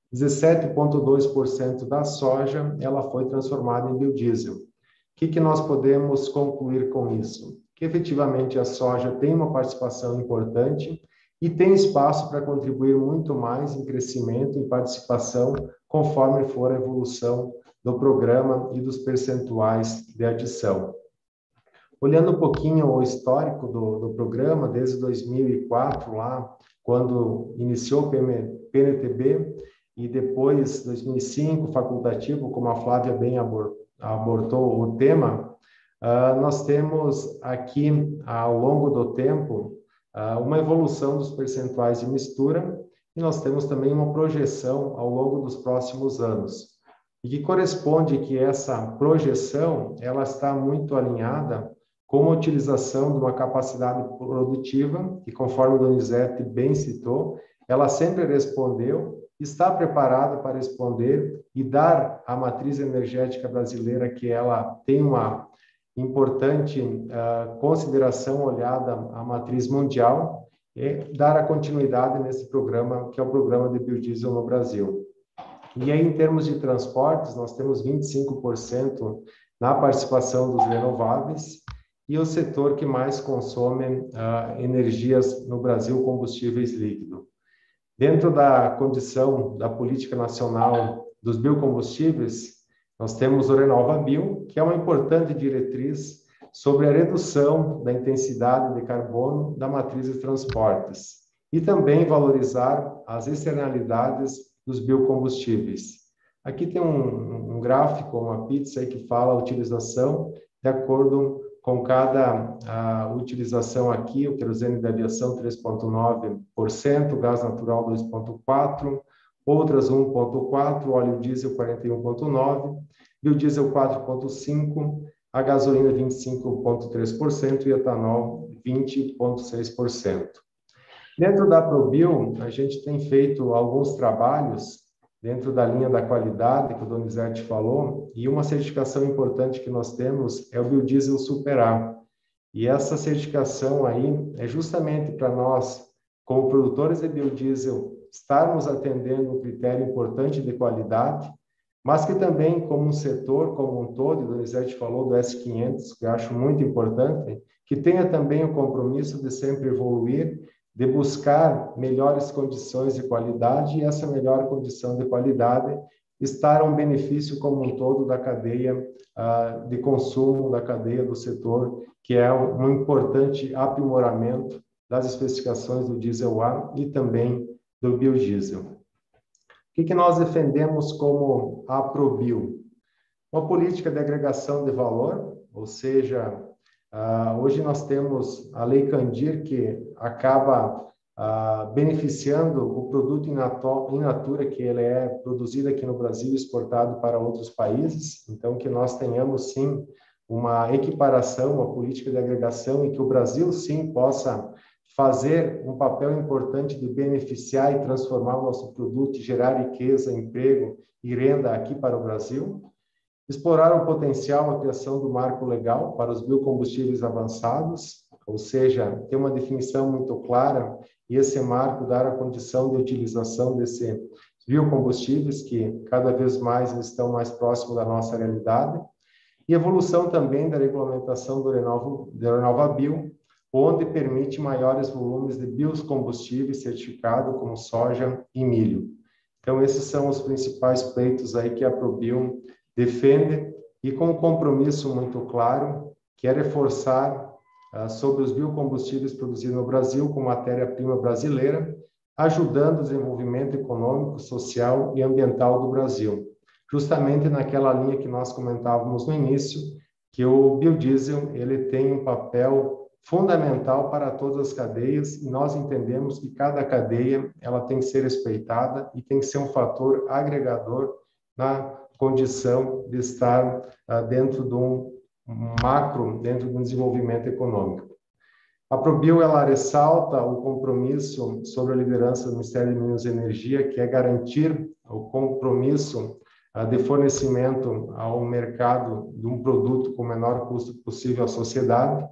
17,2% da soja ela foi transformada em biodiesel. O que nós podemos concluir com isso? Que efetivamente a soja tem uma participação importante e tem espaço para contribuir muito mais em crescimento e participação conforme for a evolução do programa e dos percentuais de adição. Olhando um pouquinho o histórico do programa, desde 2004, lá, quando iniciou o PNTB, e depois, 2005, facultativo, como a Flávia bem abordou o tema, nós temos aqui, ao longo do tempo, uma evolução dos percentuais de mistura, e nós temos também uma projeção ao longo dos próximos anos. E que corresponde que essa projeção ela está muito alinhada com a utilização de uma capacidade produtiva, que conforme o Donizete bem citou, ela sempre respondeu, está preparada para responder e dar à matriz energética brasileira, que ela tem uma importante consideração olhada à matriz mundial, e dar a continuidade nesse programa, que é o programa de biodiesel no Brasil. E aí, em termos de transportes, nós temos 25% na participação dos renováveis, e o setor que mais consome energias no Brasil, combustíveis líquidos. Dentro da condição da política nacional dos biocombustíveis, nós temos o RenovaBio, que é uma importante diretriz sobre a redução da intensidade de carbono da matriz de transportes e também valorizar as externalidades dos biocombustíveis. Aqui tem um gráfico, uma pizza aí que fala a utilização de acordo com cada utilização aqui, o querosene de aviação 3,9%, gás natural 2,4%, outras 1,4%, óleo diesel 41,9%, biodiesel 4,5%, a gasolina 25,3% e etanol 20,6%. Dentro da ProBio, a gente tem feito alguns trabalhos dentro da linha da qualidade, que o Donizete falou, e uma certificação importante que nós temos é o Biodiesel Super A. E essa certificação aí é justamente para nós, como produtores de biodiesel, estarmos atendendo um critério importante de qualidade, mas que também, como um setor como um todo, o Donizete falou do S500, que eu acho muito importante, que tenha também o compromisso de sempre evoluir, de buscar melhores condições de qualidade, e essa melhor condição de qualidade estar a um benefício como um todo da cadeia de consumo, da cadeia do setor, que é um importante aprimoramento das especificações do diesel A e também do biodiesel. O que nós defendemos como a ProBio? Uma política de agregação de valor, ou seja, hoje nós temos a Lei Candir, que acaba beneficiando o produto in natura, que ele é produzido aqui no Brasil e exportado para outros países. Então, que nós tenhamos, sim, uma equiparação, uma política de agregação, e que o Brasil, sim, possa fazer um papel importante de beneficiar e transformar o nosso produto, gerar riqueza, emprego e renda aqui para o Brasil. Explorar o potencial, a criação do marco legal para os biocombustíveis avançados, ou seja, ter uma definição muito clara e esse marco dar a condição de utilização desse biocombustíveis, que cada vez mais estão mais próximos da nossa realidade, e evolução também da regulamentação do RenovaBio, onde permite maiores volumes de biocombustíveis certificados, como soja e milho. Então, esses são os principais pleitos aí que a ProBio defende, e com um compromisso muito claro, que é reforçar sobre os biocombustíveis produzidos no Brasil com matéria-prima brasileira, ajudando o desenvolvimento econômico, social e ambiental do Brasil. Justamente naquela linha que nós comentávamos no início, que o biodiesel ele tem um papel fundamental para todas as cadeias, e nós entendemos que cada cadeia ela tem que ser respeitada e tem que ser um fator agregador na condição de estar dentro de um macro, dentro de um desenvolvimento econômico. A ProBio ela ressalta o compromisso sobre a liderança do Ministério de Minas e Energia, que é garantir o compromisso de fornecimento ao mercado de um produto com o menor custo possível à sociedade.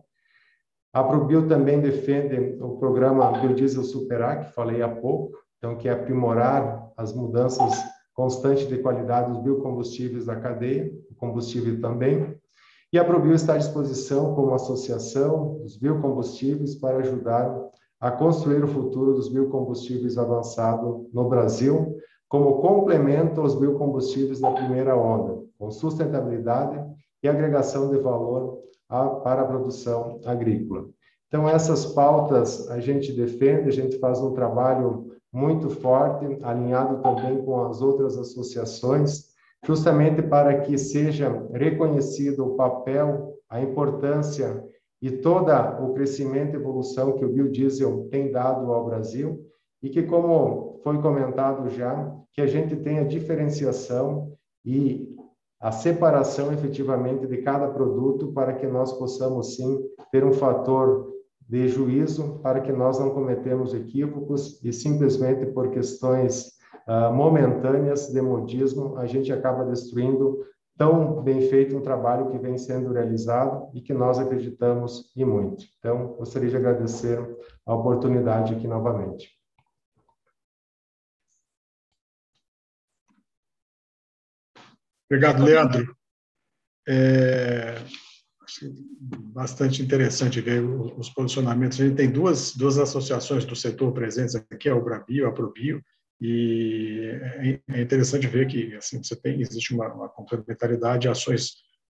A ProBio também defende o programa Biodiesel Superar, que falei há pouco, então, que é aprimorar as mudanças constantes de qualidade dos biocombustíveis da cadeia, o combustível também. E a ProBio está à disposição como associação dos biocombustíveis para ajudar a construir o futuro dos biocombustíveis avançado no Brasil, como complemento aos biocombustíveis da primeira onda, com sustentabilidade e agregação de valor para a produção agrícola. Então, essas pautas a gente defende, a gente faz um trabalho muito forte, alinhado também com as outras associações, justamente para que seja reconhecido o papel, a importância e todo o crescimento e evolução que o biodiesel tem dado ao Brasil, e que, como foi comentado já, que a gente tenha diferenciação e a separação efetivamente de cada produto, para que nós possamos sim ter um fator de juízo, para que nós não cometemos equívocos e simplesmente por questões momentâneas de modismo a gente acaba destruindo tão bem feito um trabalho que vem sendo realizado e que nós acreditamos e muito. Então, gostaria de agradecer a oportunidade aqui novamente. Obrigado, Leandro. Bastante interessante ver os posicionamentos. A gente tem duas associações do setor presentes aqui, a Obrabio, a ProBio, e é interessante ver que assim, existe uma complementaridade de ações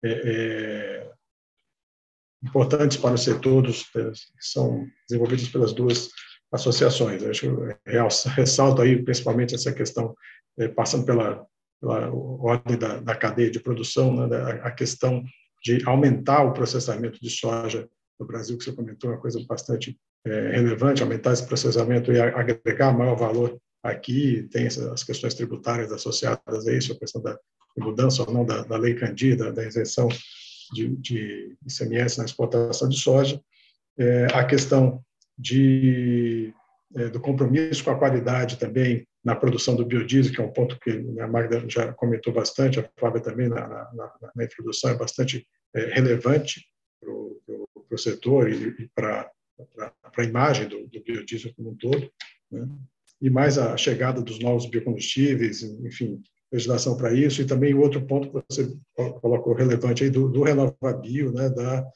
importantes para o setor, que são desenvolvidas pelas duas associações. Eu ressalto aí principalmente essa questão, passando pela ordem da cadeia de produção, né, a questão de aumentar o processamento de soja no Brasil, que você comentou, é uma coisa bastante relevante, aumentar esse processamento e agregar maior valor aqui. Tem as questões tributárias associadas a isso, a questão da mudança ou não da Lei Candir, da isenção de ICMS na exportação de soja, a questão do compromisso com a qualidade também na produção do biodiesel, que é um ponto que a Magda já comentou bastante, a Flávia também na introdução, é bastante relevante para o setor e para a imagem do biodiesel como um todo, né? E mais a chegada dos novos biocombustíveis, enfim, legislação para isso, e também o outro ponto que você colocou relevante aí do RenovaBio, né,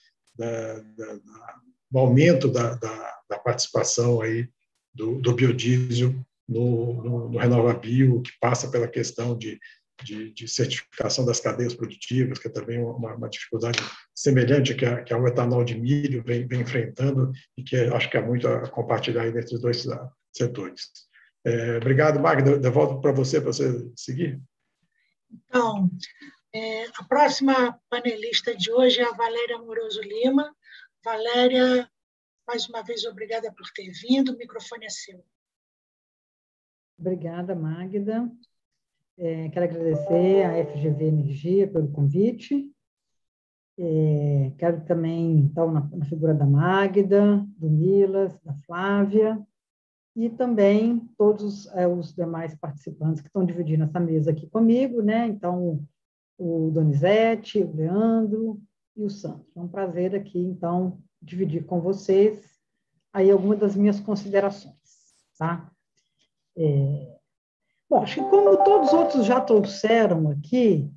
do aumento da participação aí do biodiesel no RenovaBio, que passa pela questão de certificação das cadeias produtivas, que é também uma dificuldade semelhante que o etanol de milho vem enfrentando, e que acho que há muito a compartilhar aí entre os dois setores. Obrigado, Magda. Eu volto para você seguir. Então, a próxima panelista de hoje é a Valéria Amoroso Lima. Valéria, mais uma vez, obrigada por ter vindo. O microfone é seu. Obrigada, Magda. Quero agradecer à FGV Energia pelo convite. Quero também, então, na figura da Magda, do Milas, da Flávia, e também todos os demais participantes que estão dividindo essa mesa aqui comigo, né? Então, o Donizete, o Leandro e o Sandro. É um prazer aqui, então, dividir com vocês aí algumas das minhas considerações, tá? Bom, acho que como todos os outros já trouxeram aqui,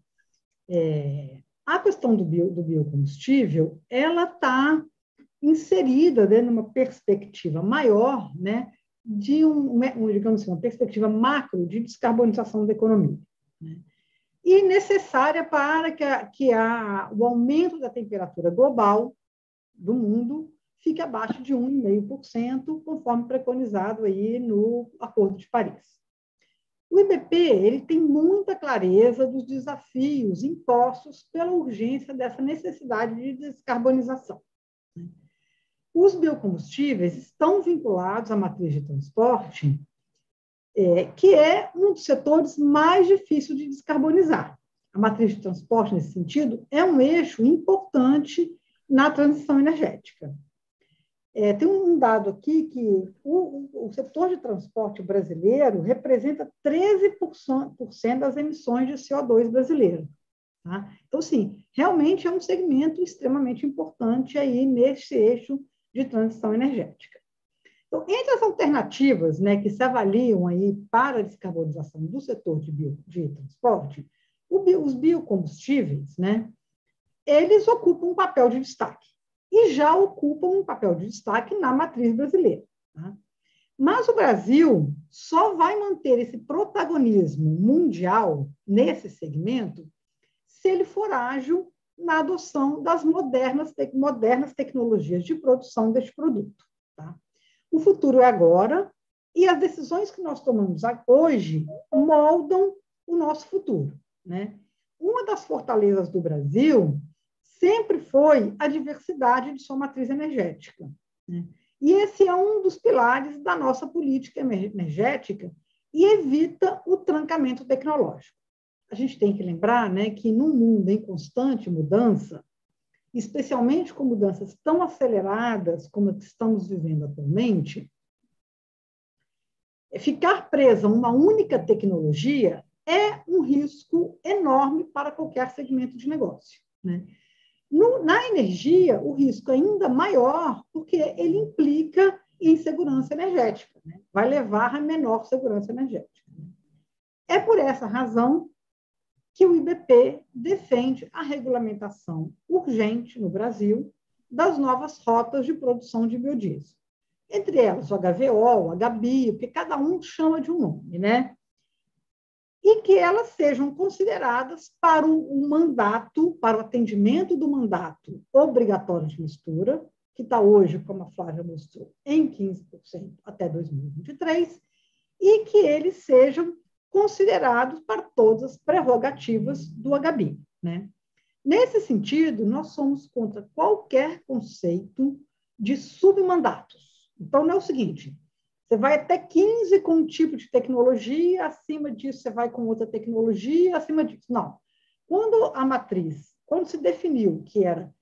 a questão do biocombustível, ela está inserida, né, numa perspectiva maior, né, de digamos assim, uma perspectiva macro de descarbonização da economia, né, e necessária para que o aumento da temperatura global do mundo fique abaixo de 1,5%, conforme preconizado aí no Acordo de Paris. O IBP ele tem muita clareza dos desafios impostos pela urgência dessa necessidade de descarbonização. Os biocombustíveis estão vinculados à matriz de transporte, que é um dos setores mais difíceis de descarbonizar. A matriz de transporte, nesse sentido, é um eixo importante na transição energética. Tem um dado aqui que o setor de transporte brasileiro representa 13% das emissões de CO2 brasileiro. Tá? Então, sim, realmente é um segmento extremamente importante aí nesse eixo de transição energética. Então, entre as alternativas, né, que se avaliam aí para a descarbonização do setor de transporte, os biocombustíveis, né, eles ocupam um papel de destaque e já ocupam um papel de destaque na matriz brasileira. Tá? Mas o Brasil só vai manter esse protagonismo mundial nesse segmento se ele for ágil na adoção das modernas tecnologias de produção deste produto. Tá? O futuro é agora e as decisões que nós tomamos hoje moldam o nosso futuro. Né? Uma das fortalezas do Brasil sempre foi a diversidade de sua matriz energética. Né? E esse é um dos pilares da nossa política energética e evita o trancamento tecnológico. A gente tem que lembrar, né, que num mundo em constante mudança, especialmente com mudanças tão aceleradas como a que estamos vivendo atualmente, ficar presa a uma única tecnologia é um risco enorme para qualquer segmento de negócio. Né? Na energia, o risco é ainda maior, porque ele implica em segurança energética, né? Vai levar a menor segurança energética. É por essa razão que o IBP defende a regulamentação urgente no Brasil das novas rotas de produção de biodiesel. Entre elas, o HVO, o HBio, que cada um chama de um nome, né? E que elas sejam consideradas para o mandato, para o atendimento do mandato obrigatório de mistura, que está hoje, como a Flávia mostrou, em 15% até 2023, e que eles sejam considerados para todas as prerrogativas do HBI. Né? Nesse sentido, nós somos contra qualquer conceito de submandatos. Então, não é o seguinte, você vai até 15 com um tipo de tecnologia, acima disso você vai com outra tecnologia, acima disso. Não. Quando se definiu que era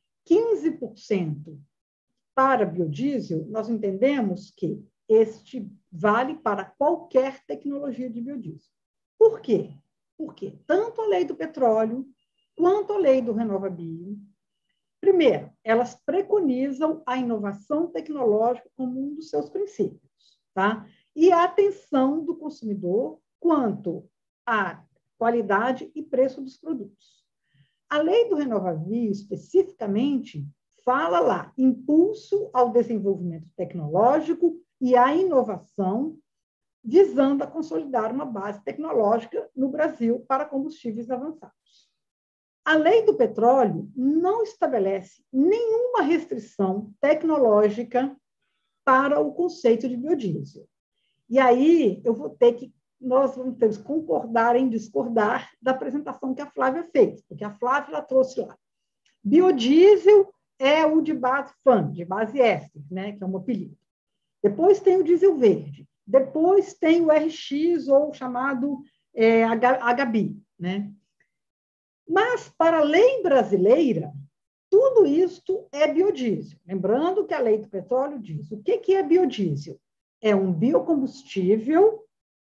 15% para biodiesel, nós entendemos que este vale para qualquer tecnologia de biodiesel. Por quê? Porque tanto a lei do petróleo quanto a lei do RenovaBio, primeiro, elas preconizam a inovação tecnológica como um dos seus princípios, tá? E a atenção do consumidor quanto à qualidade e preço dos produtos. A lei do RenovaBio, especificamente, fala lá, impulso ao desenvolvimento tecnológico e à inovação, visando a consolidar uma base tecnológica no Brasil para combustíveis avançados. A lei do petróleo não estabelece nenhuma restrição tecnológica para o conceito de biodiesel. E aí nós vamos ter que concordar em discordar da apresentação que a Flávia fez, porque a Flávia ela trouxe lá. Biodiesel é o de base FAN, de base éster, né, que é um apelido. Depois tem o diesel verde. Depois tem o RX, ou chamado HBI. Né? Mas, para a lei brasileira, tudo isto é biodiesel. Lembrando que a lei do petróleo diz o que é biodiesel? É um biocombustível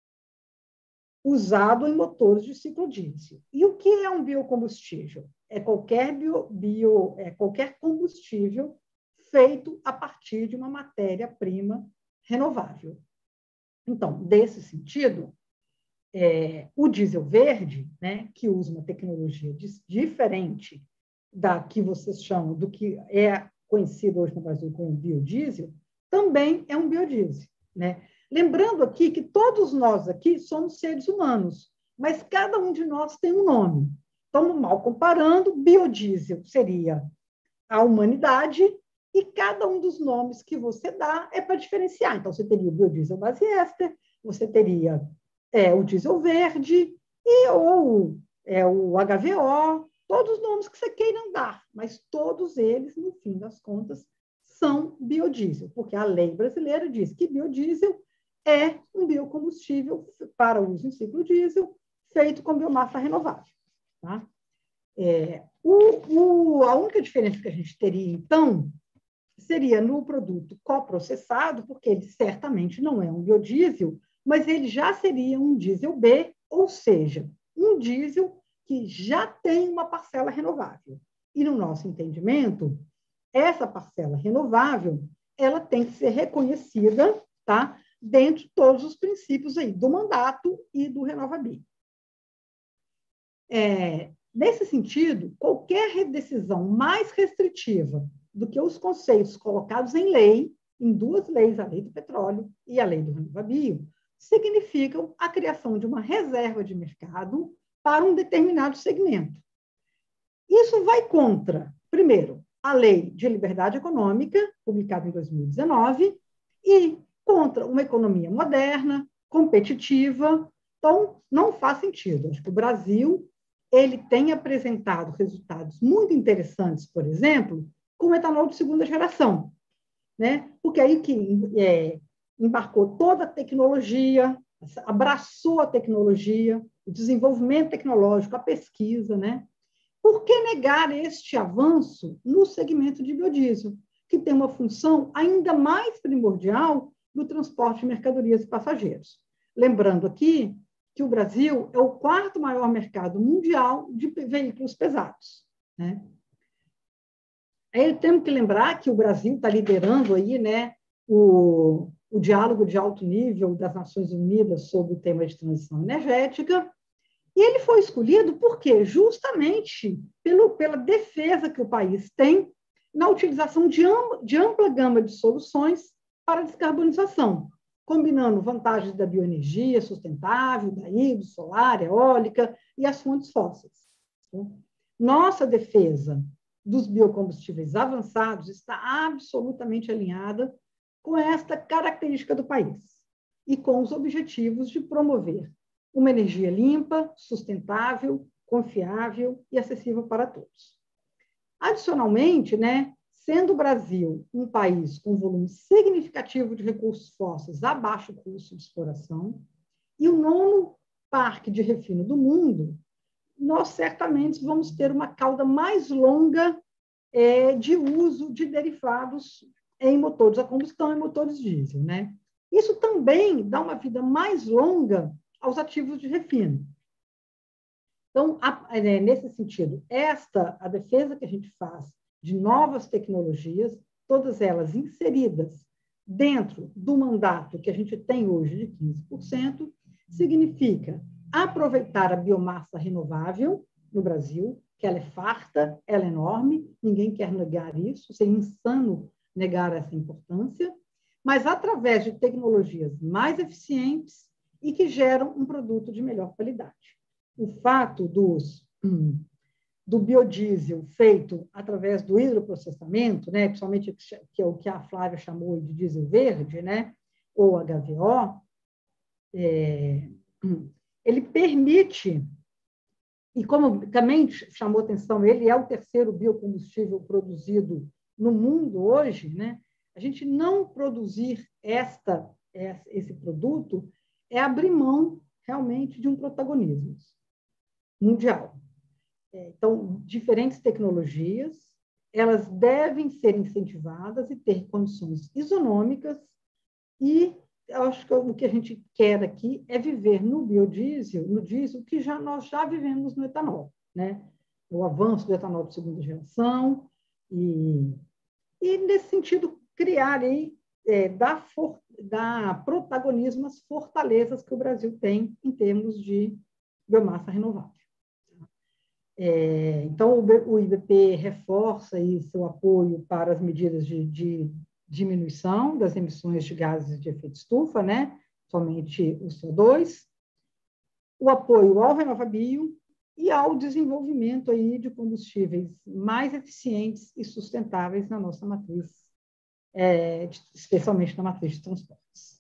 usado em motores de ciclo diesel. E o que é um biocombustível? É qualquer qualquer combustível feito a partir de uma matéria-prima renovável. Então, desse sentido, o diesel verde, né, que usa uma tecnologia diferente da que vocês chamam, do que é conhecido hoje no Brasil como biodiesel, também é um biodiesel, né? Lembrando aqui que todos nós aqui somos seres humanos, mas cada um de nós tem um nome. Então, mal comparando, biodiesel seria a humanidade e cada um dos nomes que você dá é para diferenciar. Então, você teria o biodiesel base éster, você teria o diesel verde ou o HVO, todos os nomes que você queira dar, mas todos eles, no fim das contas, são biodiesel, porque a lei brasileira diz que biodiesel é um biocombustível para uso em ciclo diesel feito com biomassa renovável. Tá? A única diferença que a gente teria, então, seria no produto coprocessado, porque ele certamente não é um biodiesel, mas ele já seria um diesel B, ou seja, um diesel que já tem uma parcela renovável. E, no nosso entendimento, essa parcela renovável ela tem que ser reconhecida, tá, dentro de todos os princípios aí, do mandato e do RenovaBio. Nesse sentido, qualquer decisão mais restritiva do que os conceitos colocados em lei, em duas leis, a lei do petróleo e a lei do RenovaBio, significam a criação de uma reserva de mercado para um determinado segmento. Isso vai contra, primeiro, a Lei de Liberdade Econômica, publicada em 2019, e contra uma economia moderna, competitiva. Então, não faz sentido. Acho que o Brasil ele tem apresentado resultados muito interessantes, por exemplo, com o etanol de segunda geração, né? Porque aí que embarcou toda a tecnologia, abraçou a tecnologia, o desenvolvimento tecnológico, a pesquisa, né? Por que negar este avanço no segmento de biodiesel, que tem uma função ainda mais primordial no transporte de mercadorias e passageiros? Lembrando aqui que o Brasil é o quarto maior mercado mundial de veículos pesados, né? Aí temos que lembrar que o Brasil está liderando aí, né, o diálogo de alto nível das Nações Unidas sobre o tema de transição energética, e ele foi escolhido por quê? Justamente pela defesa que o país tem na utilização de ampla gama de soluções para a descarbonização, combinando vantagens da bioenergia sustentável, da hidro, solar, eólica e as fontes fósseis. Nossa defesa dos biocombustíveis avançados está absolutamente alinhada com esta característica do país e com os objetivos de promover uma energia limpa, sustentável, confiável e acessível para todos. Adicionalmente, né, sendo o Brasil um país com volume significativo de recursos fósseis a baixo custo de exploração e o 9º parque de refino do mundo, nós certamente vamos ter uma cauda mais longa de uso de derivados em motores a combustão e motores diesel, né? Isso também dá uma vida mais longa aos ativos de refino. Então, nesse sentido, a defesa que a gente faz de novas tecnologias, todas elas inseridas dentro do mandato que a gente tem hoje de 15%, significa aproveitar a biomassa renovável no Brasil, que ela é farta, ela é enorme, ninguém quer negar isso, seria insano negar essa importância, mas através de tecnologias mais eficientes e que geram um produto de melhor qualidade. O fato do biodiesel feito através do hidroprocessamento, né, principalmente que é o que a Flávia chamou de diesel verde, né, ou HVO, ele permite, e como também chamou atenção, ele é o terceiro biocombustível produzido no mundo hoje, né, a gente não produzir esse produto é abrir mão realmente de um protagonismo mundial. Então, diferentes tecnologias, elas devem ser incentivadas e ter condições isonômicas e eu acho que o que a gente quer aqui é viver no biodiesel, no diesel, que nós já vivemos no etanol, né? O avanço do etanol de segunda geração e nesse sentido, criar aí dar protagonismo às fortalezas que o Brasil tem em termos de biomassa renovável. Então, o IBP reforça aí seu apoio para as medidas de diminuição das emissões de gases de efeito estufa, né? Somente o CO2, o apoio ao RenovaBio e ao desenvolvimento aí de combustíveis mais eficientes e sustentáveis na nossa matriz, especialmente na matriz de transportes.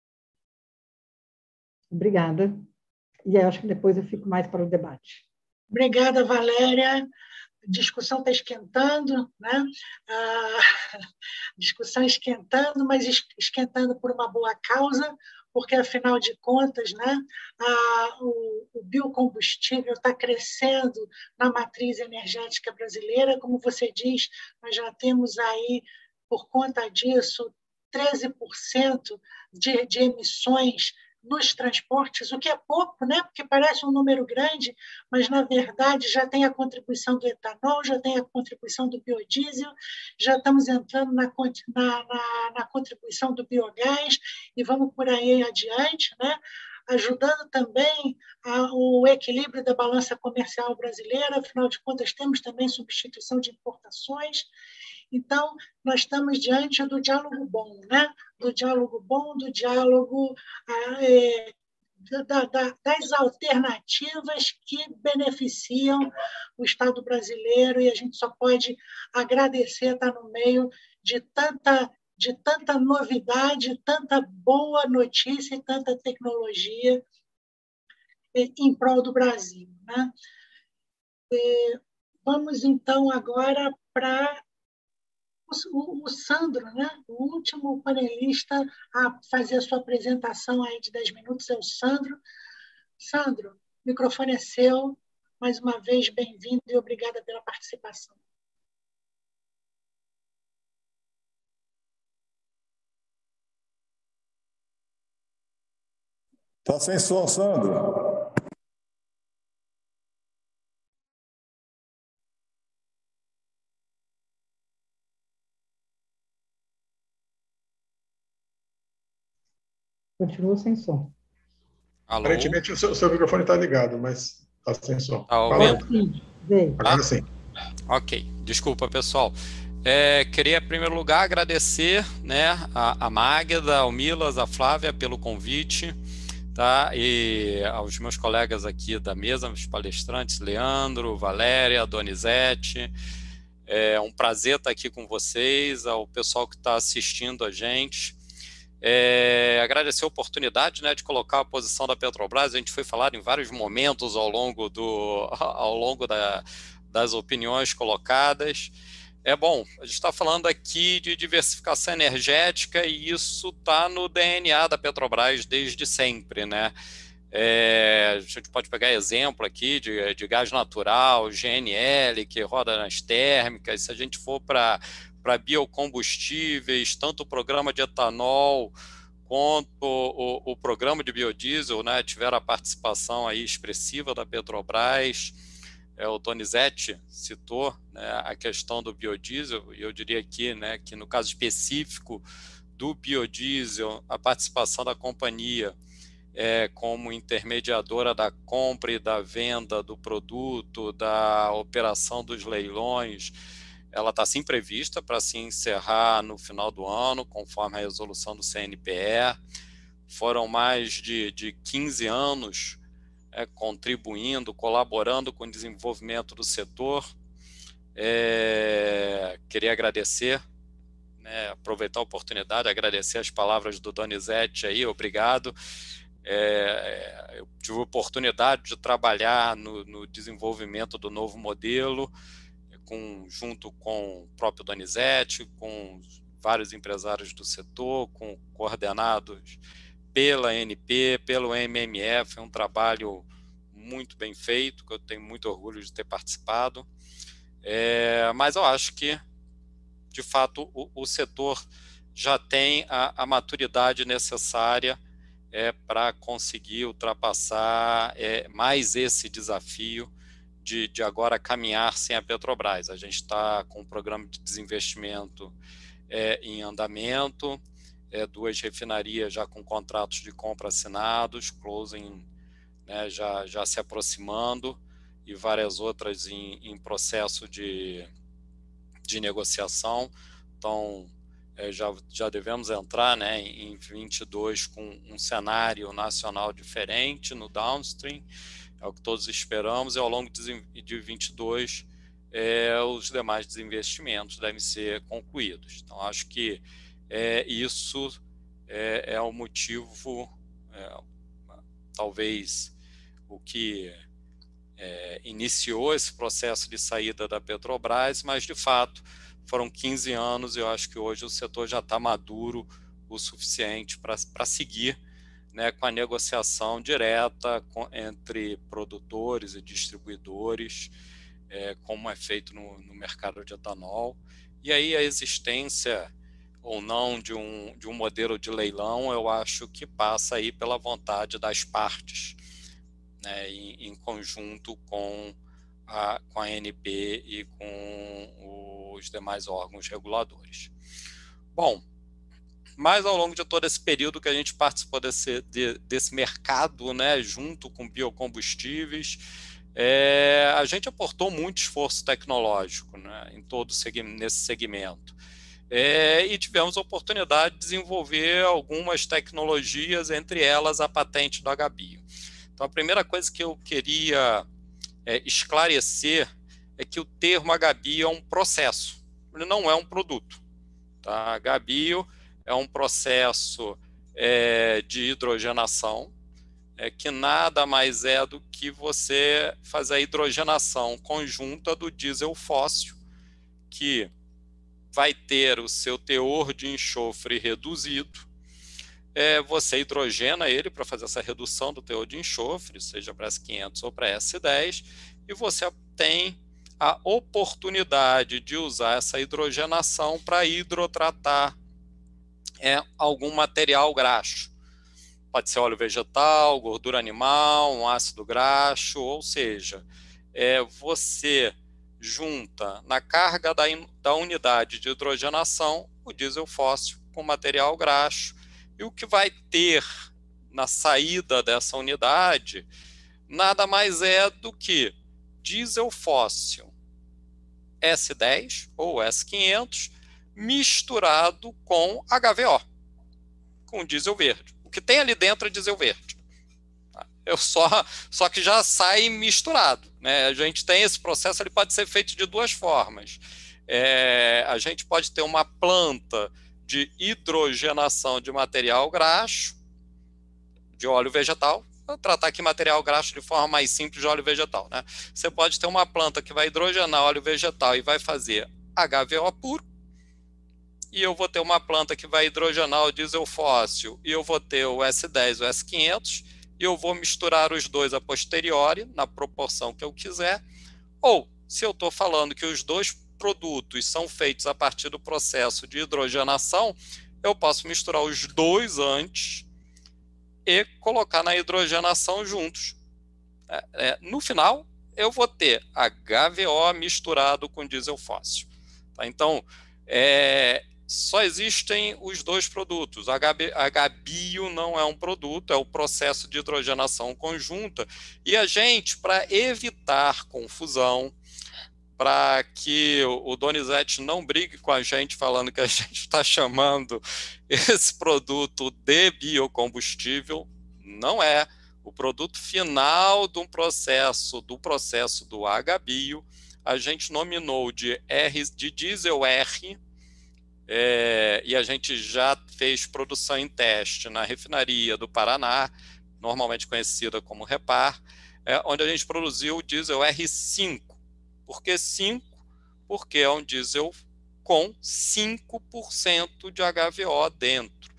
Obrigada. E acho que depois eu fico mais para o debate. Obrigada, Valéria. A discussão está esquentando, né? A discussão esquentando, mas esquentando por uma boa causa, porque, afinal de contas, né, o biocombustível está crescendo na matriz energética brasileira. Como você diz, nós já temos aí, por conta disso, 13% de emissões nos transportes, o que é pouco, né? Porque parece um número grande, mas, na verdade, já tem a contribuição do etanol, já tem a contribuição do biodiesel, já estamos entrando na contribuição do biogás e vamos por aí adiante, né? Ajudando também o equilíbrio da balança comercial brasileira. Afinal de contas, temos também substituição de importações. Então, nós estamos diante do diálogo bom, né? Do diálogo bom, do diálogo das alternativas que beneficiam o Estado brasileiro, e a gente só pode agradecer estar no meio de tanta novidade, tanta boa notícia e tanta tecnologia em prol do Brasil, né? Vamos, então, agora para o Sandro, né? O último panelista a fazer a sua apresentação aí de 10 minutos é o Sandro. Sandro, o microfone é seu. Mais uma vez, bem-vindo e obrigada pela participação. Está sem som, Sandro. Continua sem som. Alô? Aparentemente, o seu microfone está ligado, mas está sem som. Está ouvindo? Agora sim. Ok. Desculpa, pessoal. Queria, em primeiro lugar, agradecer, né, a Magda, ao Milas, a Flávia pelo convite, tá? E aos meus colegas aqui da mesa, os palestrantes, Leandro, Valéria, Donizete. É um prazer estar aqui com vocês, ao pessoal que está assistindo a gente. Agradecer a oportunidade, né, de colocar a posição da Petrobras. A gente foi falado em vários momentos ao longo das opiniões colocadas. Bom, a gente está falando aqui de diversificação energética e isso está no DNA da Petrobras desde sempre, né? A gente pode pegar exemplo aqui de gás natural, GNL, que roda nas térmicas. Se a gente for para biocombustíveis, tanto o programa de etanol quanto o programa de biodiesel, né, tiveram a participação aí expressiva da Petrobras. O Donizete citou, né, a questão do biodiesel, e eu diria aqui, né, que no caso específico do biodiesel, a participação da companhia como intermediadora da compra e da venda do produto, da operação dos leilões, ela está sim prevista para se encerrar no final do ano, conforme a resolução do CNPE. Foram mais de 15 anos contribuindo, colaborando com o desenvolvimento do setor. Queria agradecer, né, aproveitar a oportunidade, agradecer as palavras do Donizete aí, obrigado. Eu tive a oportunidade de trabalhar no desenvolvimento do novo modelo, junto com o próprio Donizete, com vários empresários do setor, coordenados pela ANP, pelo MMF. É um trabalho muito bem feito, que eu tenho muito orgulho de ter participado. Mas eu acho que, de fato, o setor já tem a maturidade necessária para conseguir ultrapassar mais esse desafio de agora caminhar sem a Petrobras. A gente está com um programa de desinvestimento em andamento, 2 refinarias já com contratos de compra assinados, closing, né, já se aproximando, e várias outras em processo de negociação. Então, já devemos entrar, né, em 22 com um cenário nacional diferente no downstream, é o que todos esperamos, e ao longo de 22 os demais desinvestimentos devem ser concluídos. Então, acho que isso é o motivo, talvez o que iniciou esse processo de saída da Petrobras, mas de fato foram 15 anos, e eu acho que hoje o setor já está maduro o suficiente para seguir, né, com a negociação direta entre produtores e distribuidores, como é feito no mercado de etanol. E aí a existência ou não de um modelo de leilão, eu acho que passa aí pela vontade das partes, né, em conjunto com a ANP e com os demais órgãos reguladores. Bom, mas ao longo de todo esse período que a gente participou desse mercado, né, junto com biocombustíveis, a gente aportou muito esforço tecnológico, né, nesse segmento. E tivemos a oportunidade de desenvolver algumas tecnologias, entre elas a patente do HBio. Então, a primeira coisa que eu queria esclarecer é que o termo HBio é um processo, ele não é um produto. Tá? HBio é um processo de hidrogenação, que nada mais é do que você fazer a hidrogenação conjunta do diesel fóssil, que vai ter o seu teor de enxofre reduzido. Você hidrogena ele para fazer essa redução do teor de enxofre, seja para S500 ou para S10, e você tem a oportunidade de usar essa hidrogenação para hidrotratar algum material graxo. Pode ser óleo vegetal, gordura animal, um ácido graxo, ou seja, você junta na carga da unidade de hidrogenação o diesel fóssil com material graxo, e o que vai ter na saída dessa unidade nada mais é do que diesel fóssil S10 ou S500 misturado com HVO, com diesel verde. O que tem ali dentro é diesel verde. Só que já sai misturado, né? A gente tem esse processo, ele pode ser feito de 2 formas. A gente pode ter uma planta de hidrogenação de material graxo, de óleo vegetal. Vou tratar aqui material graxo de forma mais simples de óleo vegetal, né? Você pode ter uma planta que vai hidrogenar óleo vegetal e vai fazer HVO puro, e eu vou ter uma planta que vai hidrogenar o diesel fóssil, e eu vou ter o S10, o S500, e eu vou misturar os dois a posteriori, na proporção que eu quiser. Ou, se eu estou falando que os dois produtos são feitos a partir do processo de hidrogenação, eu posso misturar os dois antes e colocar na hidrogenação juntos. No final, eu vou ter HVO misturado com diesel fóssil. Tá? Então, só existem os dois produtos. HBio não é um produto, é o processo de hidrogenação conjunta. E a gente, para evitar confusão, para que o Donizete não brigue com a gente falando que a gente está chamando esse produto de biocombustível, não é. O produto final do processo do HBio, a gente nominou de diesel R, e a gente já fez produção em teste na refinaria do Paraná, normalmente conhecida como Repar, onde a gente produziu o diesel R5. Por que 5? Porque é um diesel com 5% de HVO dentro.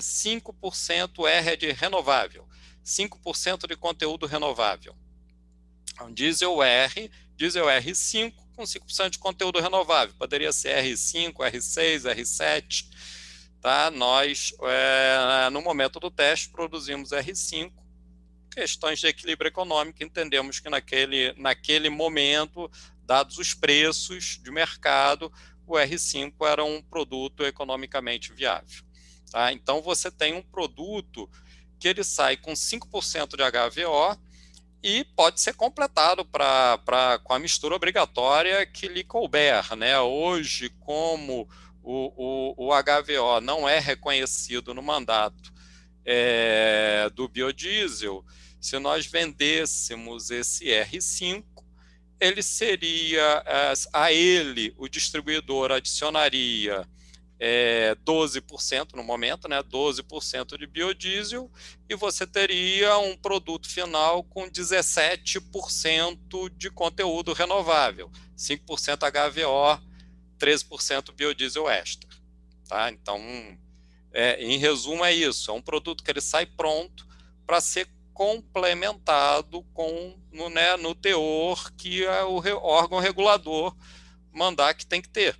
5% R de renovável, 5% de conteúdo renovável. É um diesel R, diesel R5 com 5% de conteúdo renovável. Poderia ser R5, R6, R7. Tá? Nós, no momento do teste, produzimos R5. Questões de equilíbrio econômico, entendemos que naquele momento, dados os preços de mercado, o R5 era um produto economicamente viável. Tá? Então, você tem um produto que ele sai com 5% de HVO e pode ser completado com a mistura obrigatória que lhe couber, né? Hoje, como o HVO não é reconhecido no mandato do biodiesel, se nós vendêssemos esse R5, ele seria, a ele, o distribuidor adicionaria 12% no momento, né, 12% de biodiesel, e você teria um produto final com 17% de conteúdo renovável, 5% HVO, 13% biodiesel extra. Tá? Então, em resumo, é isso. É um produto que ele sai pronto para ser complementado no teor que o órgão regulador mandar que tem que ter.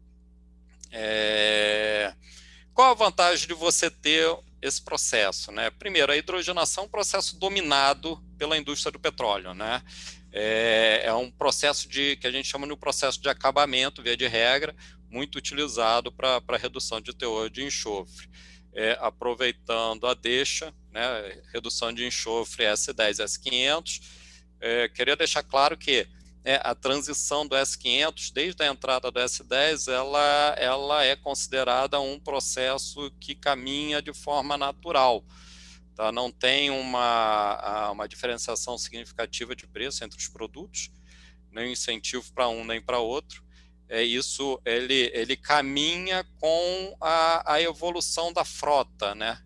Qual a vantagem de você ter esse processo, né? Primeiro, a hidrogenação é um processo dominado pela indústria do petróleo, né? É um processo que a gente chama de um processo de acabamento, via de regra, muito utilizado para redução de teor de enxofre. Aproveitando a deixa, né? Redução de enxofre S10 S500, queria deixar claro que a transição do S500, desde a entrada do S10, ela é considerada um processo que caminha de forma natural. Tá? Não tem uma diferenciação significativa de preço entre os produtos, nem incentivo para um nem para outro. Isso ele caminha com a evolução da frota, né?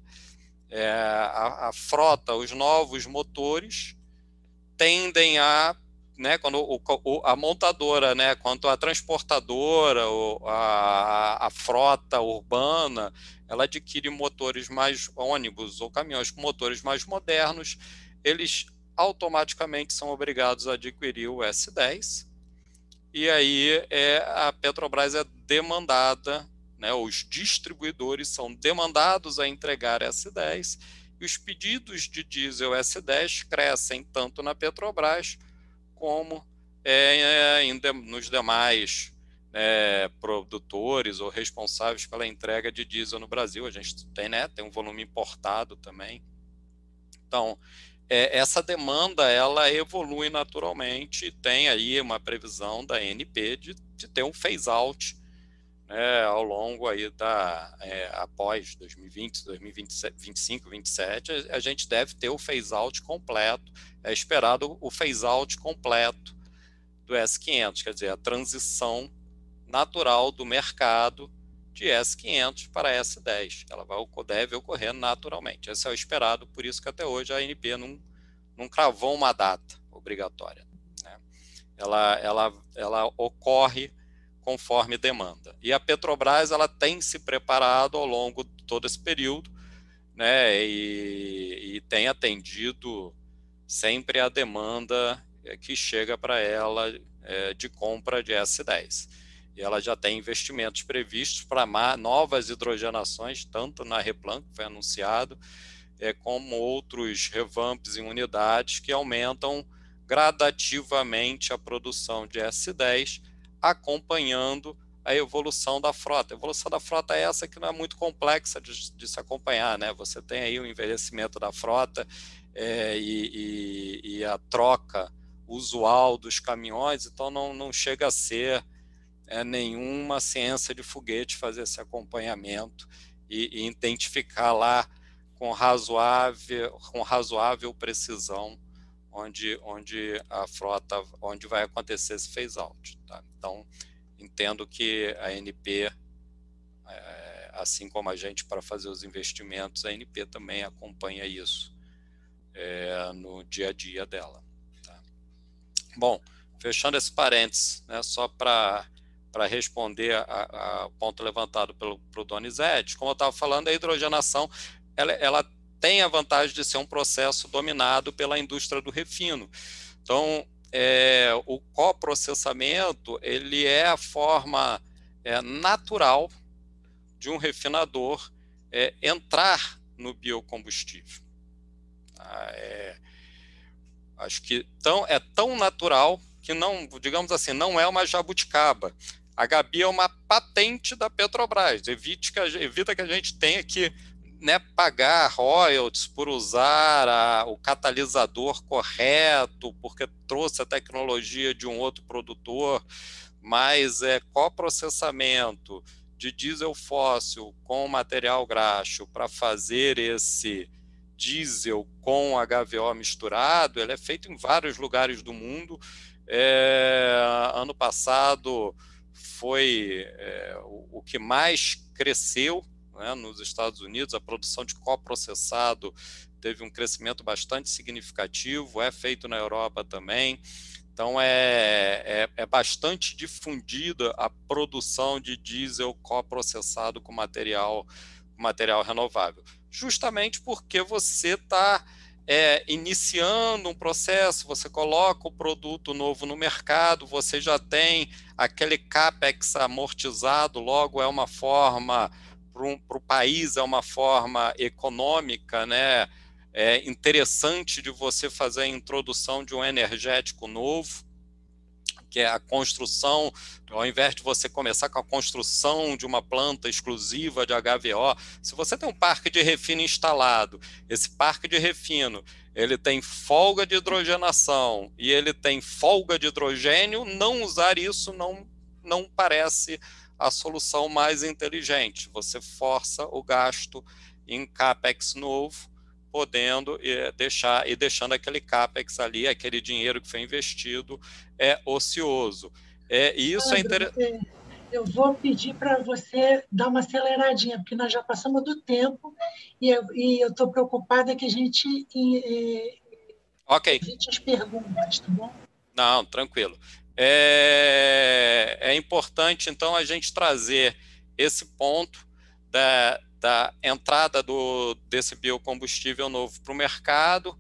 A frota, os novos motores tendem a, né, quando a montadora, né, quanto a transportadora, a frota urbana, ela adquire motores mais ônibus ou caminhões com motores mais modernos, eles automaticamente são obrigados a adquirir o S10, e aí a Petrobras é demandada, né, os distribuidores são demandados a entregar S10, e os pedidos de diesel S10 crescem tanto na Petrobras como nos demais produtores ou responsáveis pela entrega de diesel no Brasil. A gente tem um volume importado também. Então, essa demanda ela evolui naturalmente, e tem aí uma previsão da ANP de ter um phase-out ao longo aí após 2020, 2025, 2027, a gente deve ter o phase-out completo, é esperado o phase-out completo do S500, quer dizer, a transição natural do mercado de S500 para S10, ela deve ocorrer naturalmente, esse é o esperado, por isso que até hoje a ANP não cravou uma data obrigatória, né? Ela ocorre conforme demanda. E a Petrobras ela tem se preparado ao longo de todo esse período, né, e tem atendido sempre a demanda que chega para ela de compra de S10. E ela já tem investimentos previstos para novas hidrogenações, tanto na Replan, que foi anunciado, como outros revamps em unidades que aumentam gradativamente a produção de S10, acompanhando a evolução da frota. A evolução da frota é essa que não é muito complexa de se acompanhar, né? Você tem aí o envelhecimento da frota e a troca usual dos caminhões, então não chega a ser nenhuma ciência de foguete fazer esse acompanhamento e identificar lá com razoável precisão onde a frota, onde vai acontecer esse phase-out. Tá? Então, entendo que a ANP, assim como a gente para fazer os investimentos, a ANP também acompanha isso no dia a dia dela. Tá? Bom, fechando esse parênteses, né, só para responder ao ponto levantado pelo Donizete, como eu estava falando, a hidrogenação ela tem a vantagem de ser um processo dominado pela indústria do refino. Então, o coprocessamento ele é a forma natural de um refinador entrar no biocombustível. Acho que é tão natural que não, digamos assim, não é uma jabuticaba. A Gabi é uma patente da Petrobras, evita que a gente tenha que, né, pagar royalties por usar o catalisador correto, porque trouxe a tecnologia de um outro produtor, mas coprocessamento de diesel fóssil com material graxo para fazer esse diesel com HVO misturado, ele é feito em vários lugares do mundo. Ano passado foi o que mais cresceu, né, nos Estados Unidos. A produção de coprocessado teve um crescimento bastante significativo, é feito na Europa também. Então, é bastante difundida a produção de diesel coprocessado com material renovável, justamente porque você está iniciando um processo, você coloca o produto novo no mercado, você já tem aquele CAPEX amortizado, logo é uma forma, para o país, é uma forma econômica, né, interessante de você fazer a introdução de um energético novo, que é a construção, ao invés de você começar com a construção de uma planta exclusiva de HVO, se você tem um parque de refino instalado, esse parque de refino, ele tem folga de hidrogenação e ele tem folga de hidrogênio, não usar isso não parece a solução mais inteligente. Você força o gasto em CAPEX novo, podendo deixando aquele CAPEX ali, aquele dinheiro que foi investido, ocioso. Isso é interessante. Eu vou pedir para você dar uma aceleradinha, porque nós já passamos do tempo e eu estou preocupada que a gente evite as perguntas, tá bom? Não, tranquilo. É importante, então, a gente trazer esse ponto da entrada desse biocombustível novo para o mercado,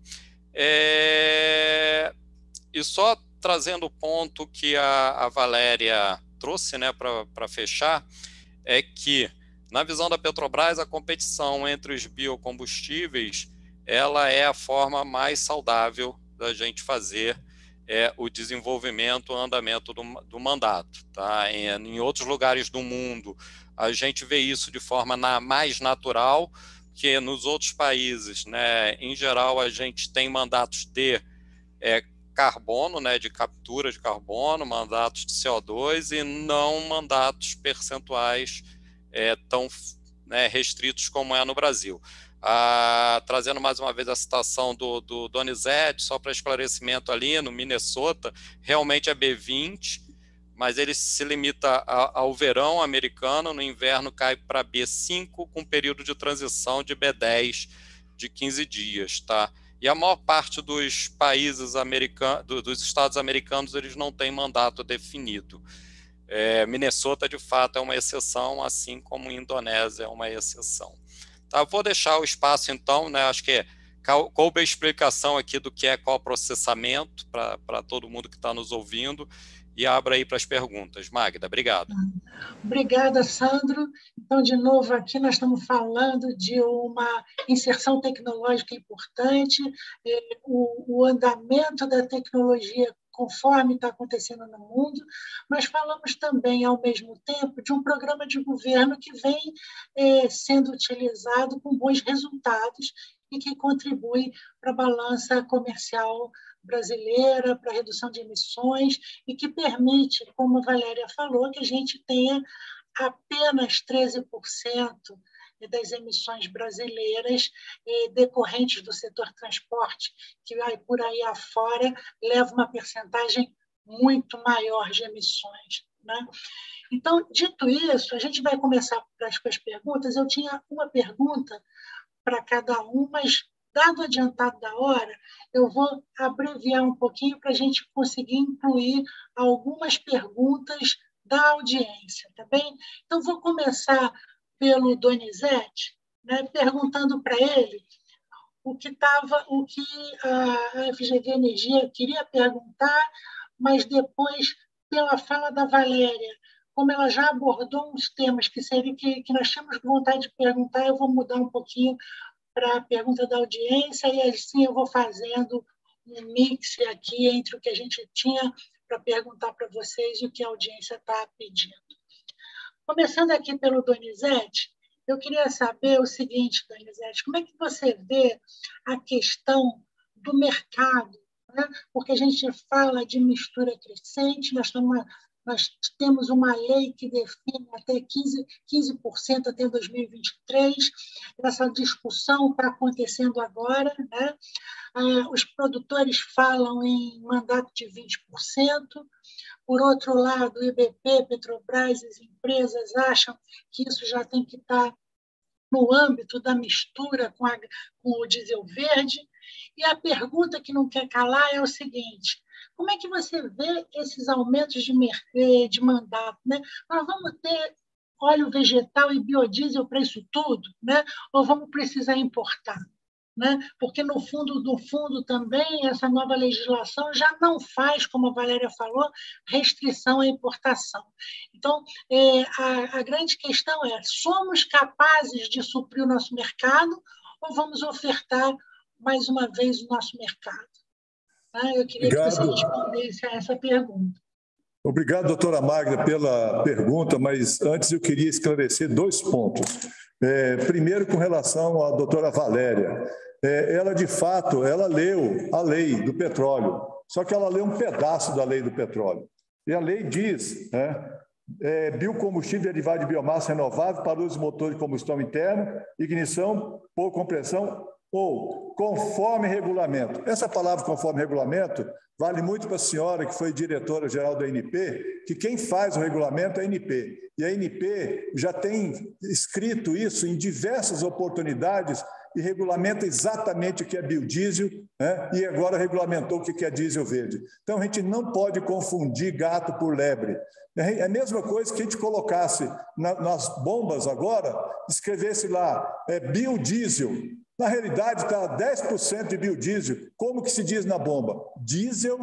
e só trazendo o ponto que a Valéria trouxe, né, para fechar, é que, na visão da Petrobras, a competição entre os biocombustíveis ela é a forma mais saudável da gente fazer o desenvolvimento, o andamento do mandato. Tá? Em outros lugares do mundo, a gente vê isso de forma mais natural, que nos outros países, né, em geral, a gente tem mandatos de carbono, né, de captura de carbono, mandatos de CO2 e não mandatos percentuais tão, né, restritos como é no Brasil. Trazendo mais uma vez a citação do Donizete, só para esclarecimento ali, no Minnesota, realmente é B20, mas ele se limita ao verão americano, no inverno cai para B5, com período de transição de B10 de 15 dias, tá? E a maior parte dos países americanos, dos estados americanos, eles não têm mandato definido. Minnesota, de fato, é uma exceção, assim como Indonésia é uma exceção. Tá, vou deixar o espaço, então, né, acho que coube a explicação aqui do que é coprocessamento para todo mundo que está nos ouvindo, e abro aí para as perguntas. Magda, obrigado. Obrigada, Sandro. Então, de novo, aqui nós estamos falando de uma inserção tecnológica importante, o andamento da tecnologia conforme está acontecendo no mundo, mas falamos também, ao mesmo tempo, de um programa de governo que vem sendo utilizado com bons resultados e que contribui para a balança comercial brasileira, para a redução de emissões e que permite, como a Valéria falou, que a gente tenha apenas 13% das emissões brasileiras decorrentes do setor transporte, que vai por aí afora, leva uma percentagem muito maior de emissões, né? Então, dito isso, a gente vai começar com as perguntas. Eu tinha uma pergunta para cada um, mas, dado o adiantado da hora, eu vou abreviar um pouquinho para a gente conseguir incluir algumas perguntas da audiência, tá bem? Então, vou começar pelo Donizete, né, perguntando para ele o que a FGV Energia queria perguntar, mas depois, pela fala da Valéria, como ela já abordou uns temas que nós tínhamos vontade de perguntar, eu vou mudar um pouquinho para a pergunta da audiência, e assim eu vou fazendo um mix aqui entre o que a gente tinha para perguntar para vocês e o que a audiência está pedindo. Começando aqui pelo Donizete, eu queria saber o seguinte, Donizete, como é que você vê a questão do mercado, né? Porque a gente fala de mistura crescente, nós temos uma lei que define até 15% até 2023, essa discussão está acontecendo agora, né? Os produtores falam em mandato de 20%, por outro lado, o IBP, Petrobras, as empresas acham que isso já tem que estar no âmbito da mistura com o diesel verde. E a pergunta que não quer calar é o seguinte: como é que você vê esses aumentos de mandato, né? Nós vamos ter óleo vegetal e biodiesel para isso tudo, né? Ou vamos precisar importar? Né? Porque, no fundo também, essa nova legislação já não faz, como a Valéria falou, restrição à importação. Então, a grande questão é: somos capazes de suprir o nosso mercado ou vamos ofertar, mais uma vez, o nosso mercado? Eu queria que você respondesse a essa pergunta. Obrigado, doutora Magda, pela pergunta, mas antes eu queria esclarecer 2 pontos. Primeiro, com relação à doutora Valéria. Ela, de fato, ela leu a lei do petróleo, só que ela leu um pedaço da lei do petróleo. E a lei diz, biocombustível derivado de biomassa renovável para uso de motor de combustão interna, ignição por compressão ou conforme regulamento. Essa palavra conforme regulamento vale muito para a senhora, que foi diretora-geral da ANP, que quem faz o regulamento é a ANP. E a ANP já tem escrito isso em diversas oportunidades e regulamenta exatamente o que é biodiesel, né? E agora regulamentou o que é diesel verde. Então, a gente não pode confundir gato por lebre. É a mesma coisa que a gente colocasse nas bombas agora, escrevesse lá biodiesel. Na realidade, está 10% de biodiesel. Como que se diz na bomba? Diesel.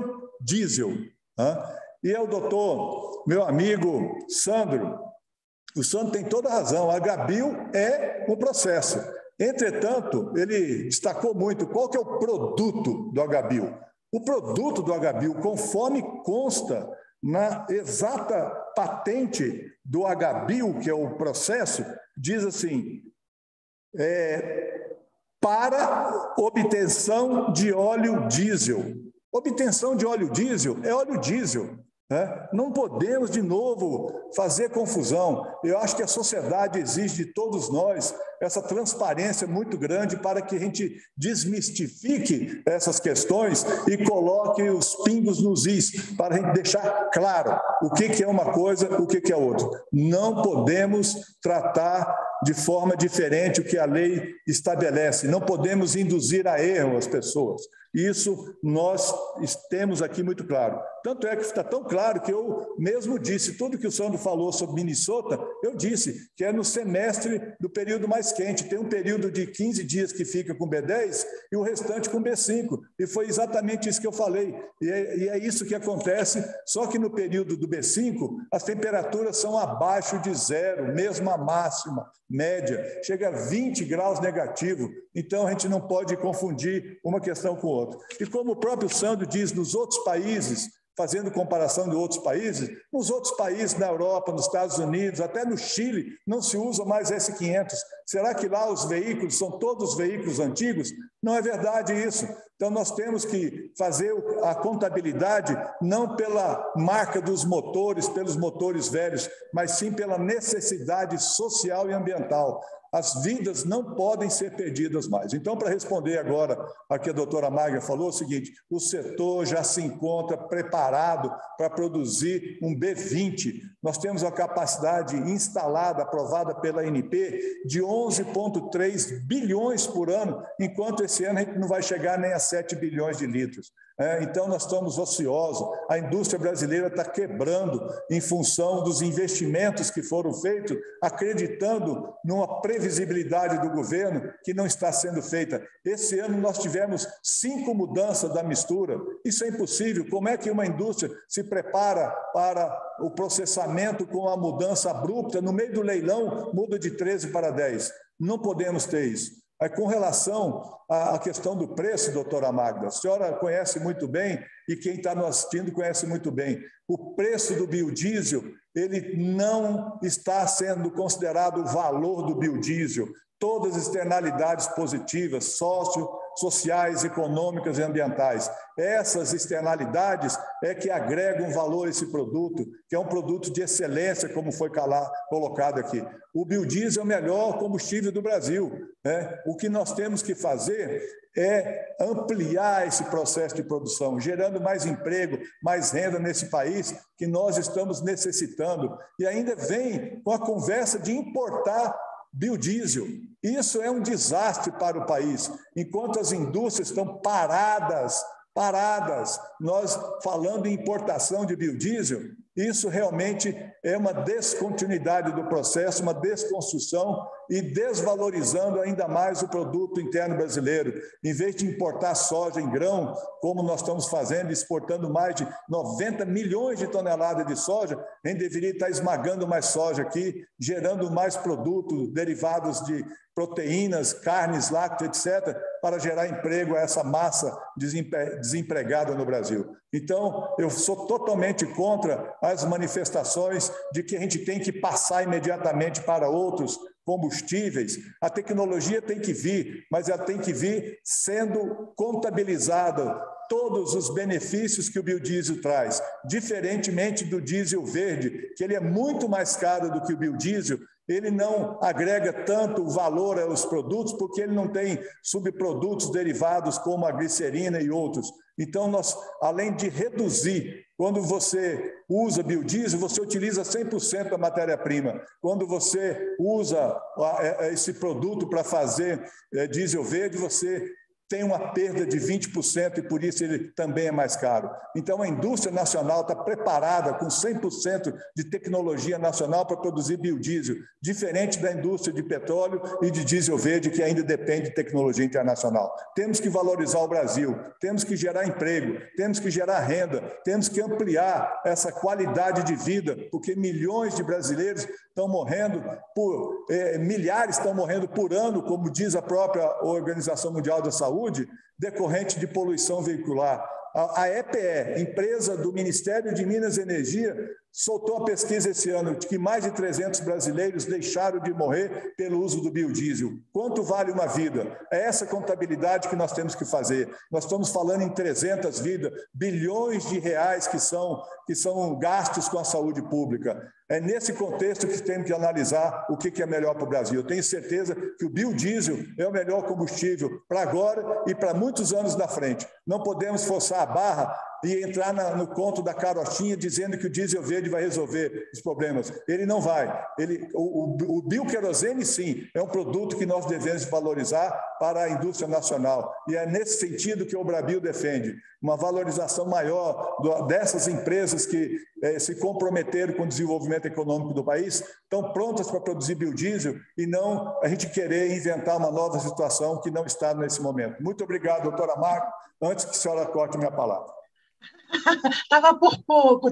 E é o doutor, meu amigo Sandro, o Sandro tem toda a razão, a Agabio é um processo. Entretanto, ele destacou muito qual que é o produto do Agabio. O produto do Agabio, conforme consta na exata patente do Agabio, que é o processo, diz assim, para obtenção de óleo diesel. Obtenção de óleo diesel é óleo diesel. Não podemos, de novo, fazer confusão. Eu acho que a sociedade exige de todos nós essa transparência muito grande para que a gente desmistifique essas questões e coloque os pingos nos is, para a gente deixar claro o que é uma coisa, o que é outra. Não podemos tratar de forma diferente o que a lei estabelece. Não podemos induzir a erro as pessoas. Isso nós temos aqui muito claro. Tanto é que está tão claro que eu mesmo disse, tudo que o Sandro falou sobre Minnesota, eu disse que é no semestre do período mais quente. Tem um período de 15 dias que fica com B10 e o restante com B5. E foi exatamente isso que eu falei. E é isso que acontece, só que no período do B5, as temperaturas são abaixo de 0, mesmo a máxima, média, chega a 20 graus negativo. Então, a gente não pode confundir uma questão com outra. E como o próprio Sandro diz, nos outros países, fazendo comparação de outros países, nos outros países, na Europa, nos Estados Unidos, até no Chile, não se usa mais S500. Será que lá os veículos são todos veículos antigos? Não é verdade isso. Então, nós temos que fazer a contabilidade não pela marca dos motores, pelos motores velhos, mas sim pela necessidade social e ambiental. As vidas não podem ser perdidas mais. Então, para responder agora a que a doutora Magda falou, é o seguinte: o setor já se encontra preparado para produzir um B20. Nós temos a capacidade instalada, aprovada pela ANP, de 11,3 bilhões por ano, enquanto esse ano a gente não vai chegar nem a 7 bilhões de litros. Então, nós estamos ociosos, a indústria brasileira está quebrando em função dos investimentos que foram feitos, acreditando numa previsibilidade do governo que não está sendo feita. Esse ano nós tivemos 5 mudanças da mistura. Isso é impossível. Como é que uma indústria se prepara para o processamento com a mudança abrupta? No meio do leilão, muda de 13 para 10. Não podemos ter isso. Com relação à questão do preço, doutora Magda, a senhora conhece muito bem, e quem está nos assistindo conhece muito bem, o preço do biodiesel, ele não está sendo considerado o valor do biodiesel. Todas as externalidades positivas, sociais, econômicas e ambientais. Essas externalidades é que agregam valor a esse produto, que é um produto de excelência, como foi colocado aqui. O biodiesel é o melhor combustível do Brasil, né? O que nós temos que fazer é ampliar esse processo de produção, gerando mais emprego, mais renda nesse país que nós estamos necessitando. E ainda vem com a conversa de importar biodiesel. Isso é um desastre para o país. Enquanto as indústrias estão paradas, nós falando em importação de biodiesel, isso realmente é uma descontinuidade do processo, uma desconstrução e desvalorizando ainda mais o produto interno brasileiro. Em vez de importar soja em grão, como nós estamos fazendo, exportando mais de 90 milhões de toneladas de soja, a gente deveria estar esmagando mais soja aqui, gerando mais produtos derivados de proteínas, carnes, lácteos, etc., para gerar emprego a essa massa desempregada no Brasil. Então, eu sou totalmente contra as manifestações de que a gente tem que passar imediatamente para outros combustíveis. A tecnologia tem que vir, mas ela tem que vir sendo contabilizada todos os benefícios que o biodiesel traz, diferentemente do diesel verde, que ele é muito mais caro do que o biodiesel. Ele não agrega tanto valor aos produtos, porque ele não tem subprodutos derivados como a glicerina e outros. Então, nós, além de reduzir, quando você usa biodiesel, você utiliza 100% da matéria-prima. Quando você usa esse produto para fazer diesel verde, você tem uma perda de 20% e por isso ele também é mais caro. Então, a indústria nacional está preparada com 100% de tecnologia nacional para produzir biodiesel, diferente da indústria de petróleo e de diesel verde, que ainda depende de tecnologia internacional. Temos que valorizar o Brasil, temos que gerar emprego, temos que gerar renda, temos que ampliar essa qualidade de vida, porque milhões de brasileiros estão morrendo milhares estão morrendo por ano, como diz a própria Organização Mundial da Saúde, decorrente de poluição veicular. A EPE, empresa do Ministério de Minas e Energia, soltou a pesquisa esse ano de que mais de 300 brasileiros deixaram de morrer pelo uso do biodiesel. Quanto vale uma vida? É essa contabilidade que nós temos que fazer. Nós estamos falando em 300 vidas, bilhões de reais que são gastos com a saúde pública. É nesse contexto que temos que analisar o que é melhor para o Brasil. Eu tenho certeza que o biodiesel é o melhor combustível para agora e para muitos anos na frente. Não podemos forçar a barra e entrar no conto da carochinha dizendo que o diesel verde vai resolver os problemas. Ele não vai. O bioquerosene, sim, é um produto que nós devemos valorizar para a indústria nacional. E é nesse sentido que o Brabil defende uma valorização maior dessas empresas que se comprometeram com o desenvolvimento econômico do país, estão prontas para produzir biodiesel e não a gente querer inventar uma nova situação que não está nesse momento. Muito obrigado, doutora Marco. Antes que a senhora corte minha palavra. Estava por pouco.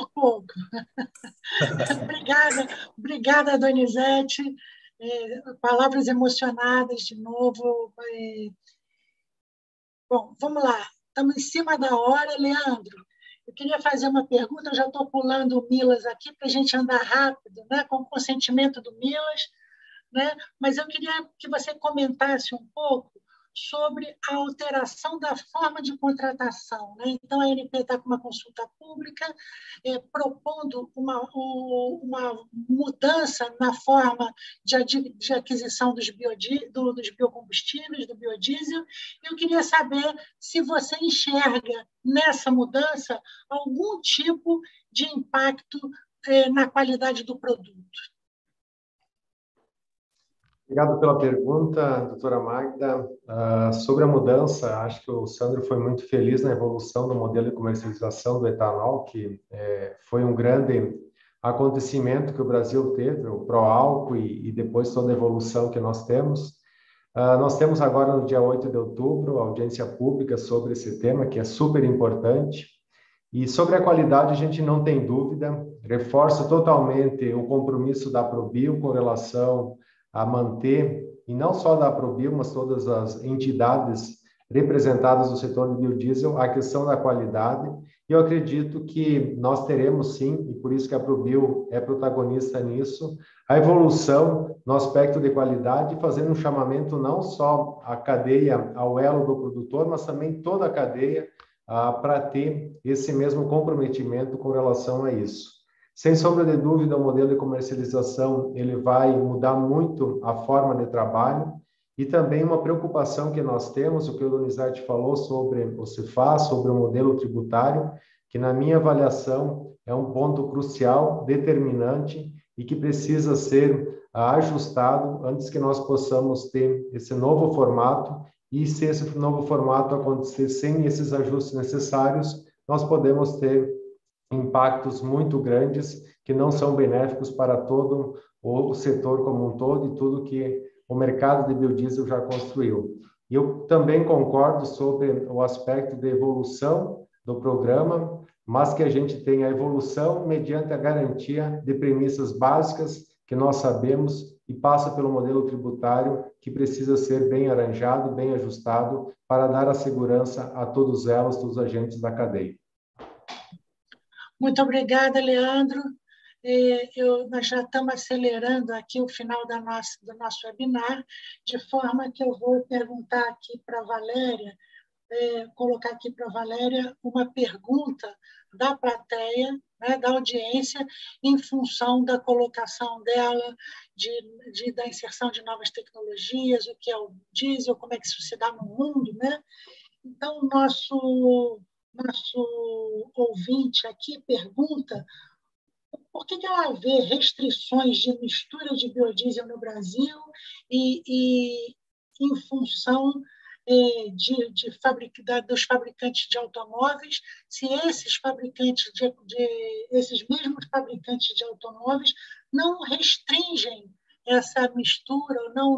Obrigada, Donizete. Palavras emocionadas de novo. Bom, vamos lá. Estamos em cima da hora, Leandro. Eu queria fazer uma pergunta, eu já estou pulando o Milas aqui para a gente andar rápido, né, com o consentimento do Milas, né? Mas eu queria que você comentasse um pouco sobre a alteração da forma de contratação, né? Então, a ANP está com uma consulta pública propondo uma mudança na forma de aquisição dos biocombustíveis, do biodiesel. Eu queria saber se você enxerga nessa mudança algum tipo de impacto na qualidade do produto. Obrigado pela pergunta, doutora Magda. Sobre a mudança, acho que o Sandro foi muito feliz na evolução do modelo de comercialização do etanol, que foi um grande acontecimento que o Brasil teve, o pró-álcool e depois toda a evolução que nós temos. Nós temos agora, no dia 8 de outubro, a audiência pública sobre esse tema, que é super importante. E sobre a qualidade, a gente não tem dúvida. Reforço totalmente o compromisso da Aprobio com relação a manter e não só da Aprobio, mas todas as entidades representadas no setor de biodiesel, a questão da qualidade. E eu acredito que nós teremos, sim, e por isso que a Aprobio é protagonista nisso, a evolução no aspecto de qualidade, fazendo um chamamento não só à cadeia, ao elo do produtor, mas também toda a cadeia para ter esse mesmo comprometimento com relação a isso. Sem sombra de dúvida, o modelo de comercialização ele vai mudar muito a forma de trabalho e também uma preocupação que nós temos, o que o Donizete falou sobre o CIFAS, sobre o modelo tributário, que na minha avaliação é um ponto crucial, determinante e que precisa ser ajustado antes que nós possamos ter esse novo formato. E se esse novo formato acontecer sem esses ajustes necessários, nós podemos ter impactos muito grandes que não são benéficos para todo o setor como um todo e tudo que o mercado de biodiesel já construiu. E eu também concordo sobre o aspecto de evolução do programa, mas que a gente tenha a evolução mediante a garantia de premissas básicas que nós sabemos e passa pelo modelo tributário que precisa ser bem arranjado, bem ajustado para dar a segurança a todos elas, todos os agentes da cadeia. Muito obrigada, Leandro. Nós já estamos acelerando aqui o final do nosso webinar, de forma que eu vou perguntar aqui para a Valéria, colocar aqui para a Valéria uma pergunta da plateia, né, da audiência, em função da colocação dela, da inserção de novas tecnologias, o que é o diesel, como é que isso se dá no mundo, né? Então, o nosso ouvinte aqui pergunta por que ela vê restrições de mistura de biodiesel no Brasil e em função dos fabricantes de automóveis, se esses mesmos fabricantes de automóveis não restringem essa mistura,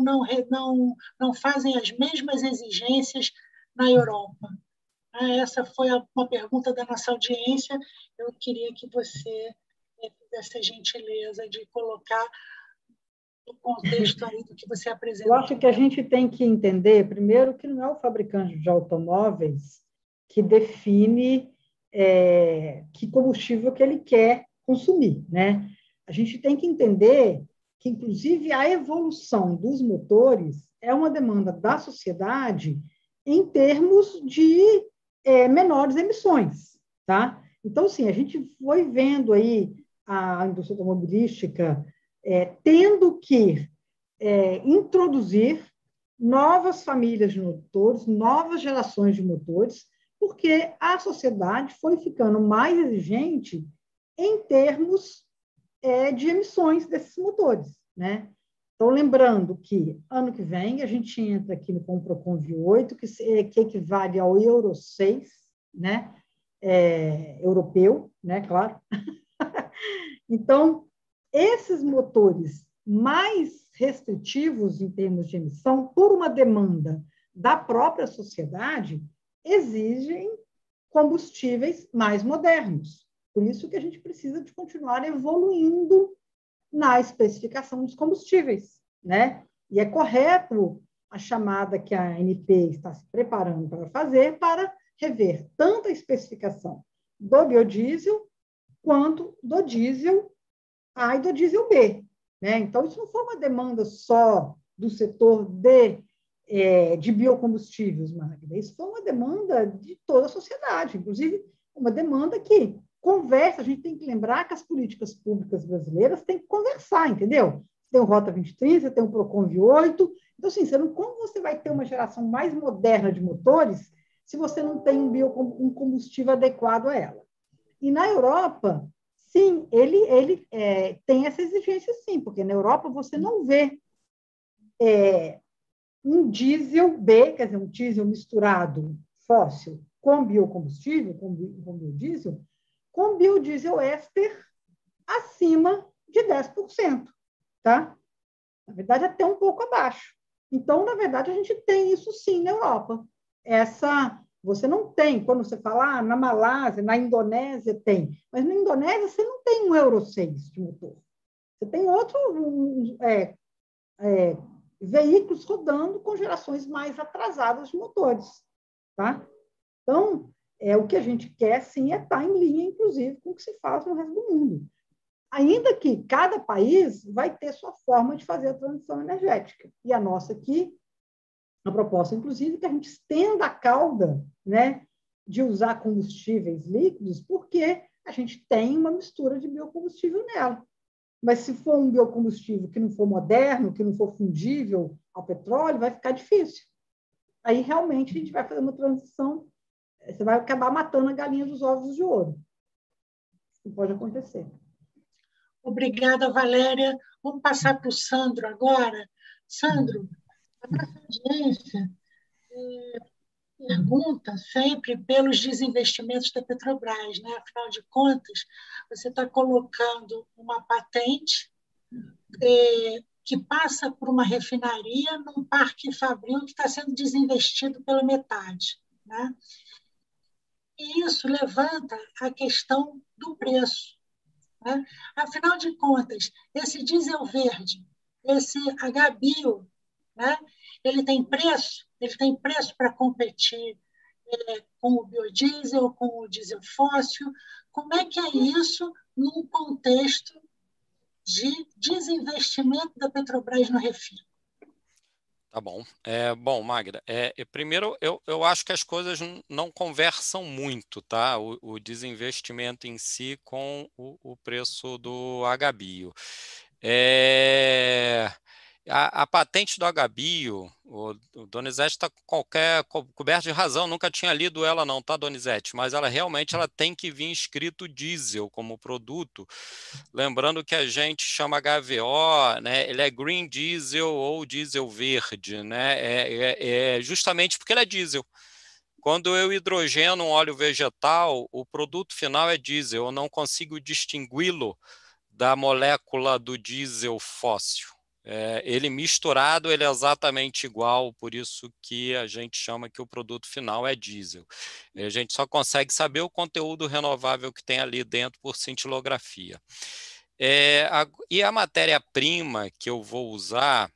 não fazem as mesmas exigências na Europa. Essa foi uma pergunta da nossa audiência. Eu queria que você fizesse a gentileza de colocar no contexto aí do que você apresentou. Eu acho que a gente tem que entender, primeiro, que não é o fabricante de automóveis que define que combustível que ele quer consumir, né? A gente tem que entender que, inclusive, a evolução dos motores é uma demanda da sociedade em termos de menores emissões, tá? Então, sim, a gente foi vendo aí a indústria automobilística tendo que introduzir novas famílias de motores, novas gerações de motores, porque a sociedade foi ficando mais exigente em termos de emissões desses motores, né? Então, lembrando que ano que vem a gente entra aqui no Comprocon 8, que equivale ao Euro 6, né? Europeu, né? Claro. Então, esses motores mais restritivos em termos de emissão, por uma demanda da própria sociedade, exigem combustíveis mais modernos. Por isso que a gente precisa de continuar evoluindo na especificação dos combustíveis, né? E é correto a chamada que a ANP está se preparando para fazer para rever tanto a especificação do biodiesel quanto do diesel A e do diesel B, né? Então, isso não foi uma demanda só do setor de biocombustíveis, Magda. Isso foi uma demanda de toda a sociedade, inclusive uma demanda que conversa. A gente tem que lembrar que as políticas públicas brasileiras têm que conversar, entendeu? Tem o Rota 2030, tem o Procon 8. Então, assim, como você vai ter uma geração mais moderna de motores se você não tem um combustível adequado a ela? E na Europa, sim, ele tem essa exigência, sim, porque na Europa você não vê um diesel B, quer dizer, um diesel misturado fóssil com biocombustível, com biodiesel, com biodiesel éster acima de 10%, tá? Na verdade, até um pouco abaixo. Então, na verdade, a gente tem isso sim na Europa. Você não tem, quando você fala na Malásia, na Indonésia tem, mas na Indonésia você não tem um Euro 6 de motor. Você tem outro, veículos rodando com gerações mais atrasadas de motores. Tá? Então, o que a gente quer, sim, é estar em linha, inclusive, com o que se faz no resto do mundo. Ainda que cada país vai ter sua forma de fazer a transição energética. E a nossa aqui, a proposta, inclusive, é que a gente estenda a cauda, né, de usar combustíveis líquidos, porque a gente tem uma mistura de biocombustível nela. Mas se for um biocombustível que não for moderno, que não for fundível ao petróleo, vai ficar difícil. Aí, realmente, a gente vai fazer uma transição, você vai acabar matando a galinha dos ovos de ouro. Isso pode acontecer. Obrigada, Valéria. Vamos passar para o Sandro agora. Sandro, a nossa audiência pergunta sempre pelos desinvestimentos da Petrobras, né? Afinal de contas, você está colocando uma patente que passa por uma refinaria num parque fabril que está sendo desinvestido pela metade, né? E isso levanta a questão do preço, né? Afinal de contas, esse diesel verde, esse HBio, né? Ele tem preço para competir com o biodiesel, com o diesel fóssil. Como é que é isso num contexto de desinvestimento da Petrobras no refino? Tá bom. Bom, Magda, primeiro eu acho que as coisas não conversam muito, tá? O desinvestimento em si com o preço do HBio. A patente do HBio, o Donizete está coberto de razão, nunca tinha lido ela não, tá, Donizete? Mas ela realmente tem que vir escrito diesel como produto, lembrando que a gente chama HVO, né? Ele é green diesel ou diesel verde, né? Justamente porque ele é diesel. Quando eu hidrogeno um óleo vegetal, o produto final é diesel, eu não consigo distingui-lo da molécula do diesel fóssil. Ele misturado, ele é exatamente igual, por isso que a gente chama que o produto final é diesel. A gente só consegue saber o conteúdo renovável que tem ali dentro por cintilografia. E a matéria-prima que eu vou usar,